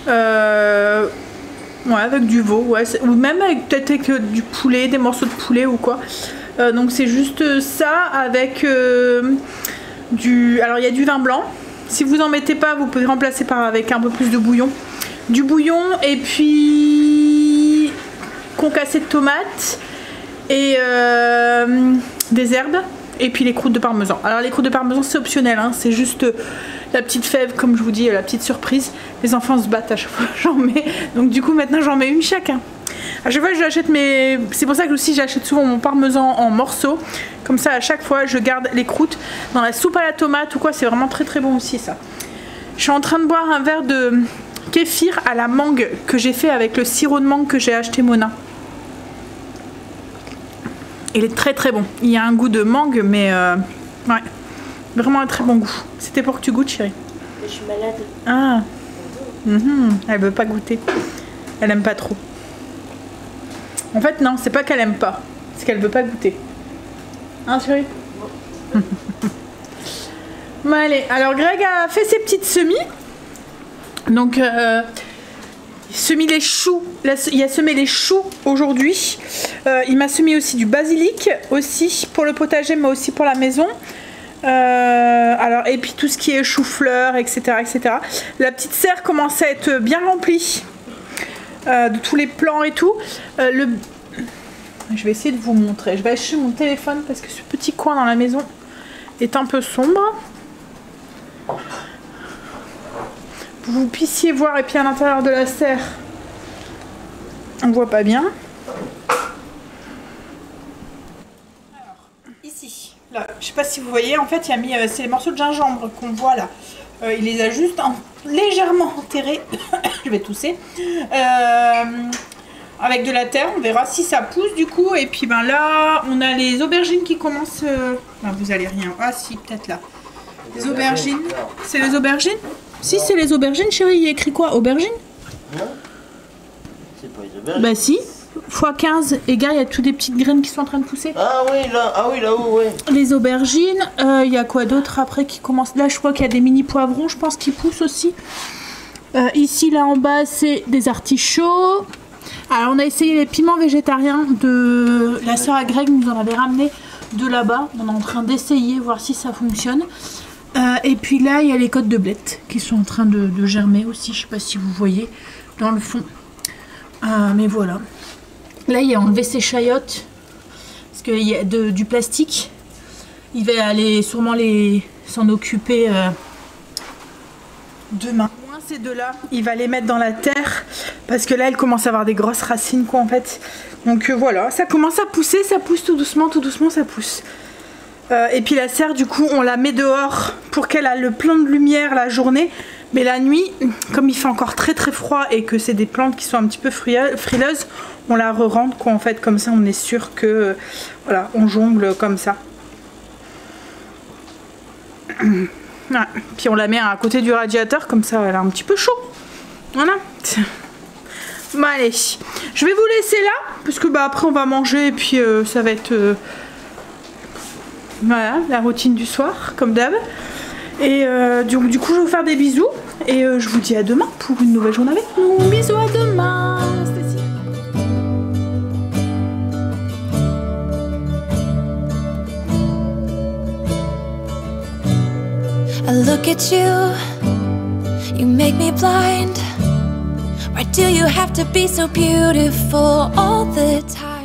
Ouais, avec du veau, ouais. Ou même avec peut-être avec du poulet, des morceaux de poulet ou quoi. Donc c'est juste ça avec du... Alors il y a du vin blanc. Si vous en mettez pas, vous pouvez remplacer avec un peu plus de bouillon. Du bouillon et puis concassé de tomates et des herbes. Et puis les croûtes de parmesan. Alors les croûtes de parmesan c'est optionnel, hein, c'est juste la petite fève, comme je vous dis, la petite surprise. Les enfants se battent à chaque fois que j'en mets. Donc du coup maintenant j'en mets une chacun. À chaque fois que j'achète mes... C'est pour ça que aussi j'achète souvent mon parmesan en morceaux. Comme ça à chaque fois je garde les croûtes. Dans la soupe à la tomate ou quoi, c'est vraiment très très bon aussi ça. Je suis en train de boire un verre de kéfir à la mangue que j'ai fait avec le sirop de mangue que j'ai acheté Mona. Il est très très bon. Il y a un goût de mangue, mais ouais, vraiment un très bon goût. C'était pour que tu goûtes, chérie. Je suis malade. Ah, elle veut pas goûter. Elle aime pas trop. En fait, non, c'est pas qu'elle aime pas, c'est qu'elle veut pas goûter. Hein, chérie? Bon, allez. Alors, Greg a fait ses petites semis. Donc, semé les choux, il a semé les choux aujourd'hui. Il m'a semé aussi du basilic, aussi pour le potager, mais aussi pour la maison. Alors, et puis tout ce qui est chou-fleur, etc., etc. La petite serre commence à être bien remplie de tous les plants et tout. Je vais essayer de vous montrer. Je vais acheter mon téléphone parce que ce petit coin dans la maison est un peu sombre. Vous puissiez voir, et puis à l'intérieur de la serre on voit pas bien. Alors ici, là, je sais pas si vous voyez, en fait il a mis c'est les morceaux de gingembre qu'on voit là. Il les a juste légèrement enterrés. Je vais tousser avec de la terre, on verra si ça pousse du coup. Et puis ben là on a les aubergines qui commencent non, vous allez rien, ah si peut-être là les aubergines, c'est les aubergines. Si c'est les aubergines, chérie, il y a écrit quoi? Aubergines? Non. C'est pas les aubergines. Bah si. x15 égale, il y a toutes des petites graines qui sont en train de pousser. Ah oui, là-haut, ouais. Les aubergines, il y a quoi d'autre après qui commence? Là, je crois qu'il y a des mini poivrons, je pense, qui poussent aussi. Ici, là en bas, c'est des artichauts. Alors, on a essayé les piments végétariens de la sœur à Greg, nous en avait ramené de là-bas. On est en train d'essayer, voir si ça fonctionne. Et puis là, il y a les côtes de blettes qui sont en train de germer aussi. Je sais pas si vous voyez dans le fond. Mais voilà. Là, il a enlevé ses chayotes parce qu'il y a du plastique. Il va aller sûrement s'en occuper demain. Ces deux-là, il va les mettre dans la terre parce que là, elle commence à avoir des grosses racines, quoi, en fait. Donc voilà, ça commence à pousser, ça pousse tout doucement, ça pousse. Et puis la serre, du coup, on la met dehors pour qu'elle a le plein de lumière la journée. Mais la nuit, comme il fait encore très très froid et que c'est des plantes qui sont un petit peu frileuses, on la re-rentre, quoi, en fait. Comme ça, on est sûr que, voilà, on jongle comme ça. Ouais. Puis on la met à côté du radiateur, comme ça, elle a un petit peu chaud. Voilà. Bon, allez. Je vais vous laisser là, parce que bah, après, on va manger et puis ça va être... Voilà, la routine du soir, comme d'hab. Et du coup, je vais vous faire des bisous. Et je vous dis à demain pour une nouvelle journée avec nous. Bisous, à demain. I look at you, you make me blind. Why do you have to be so beautiful all the time?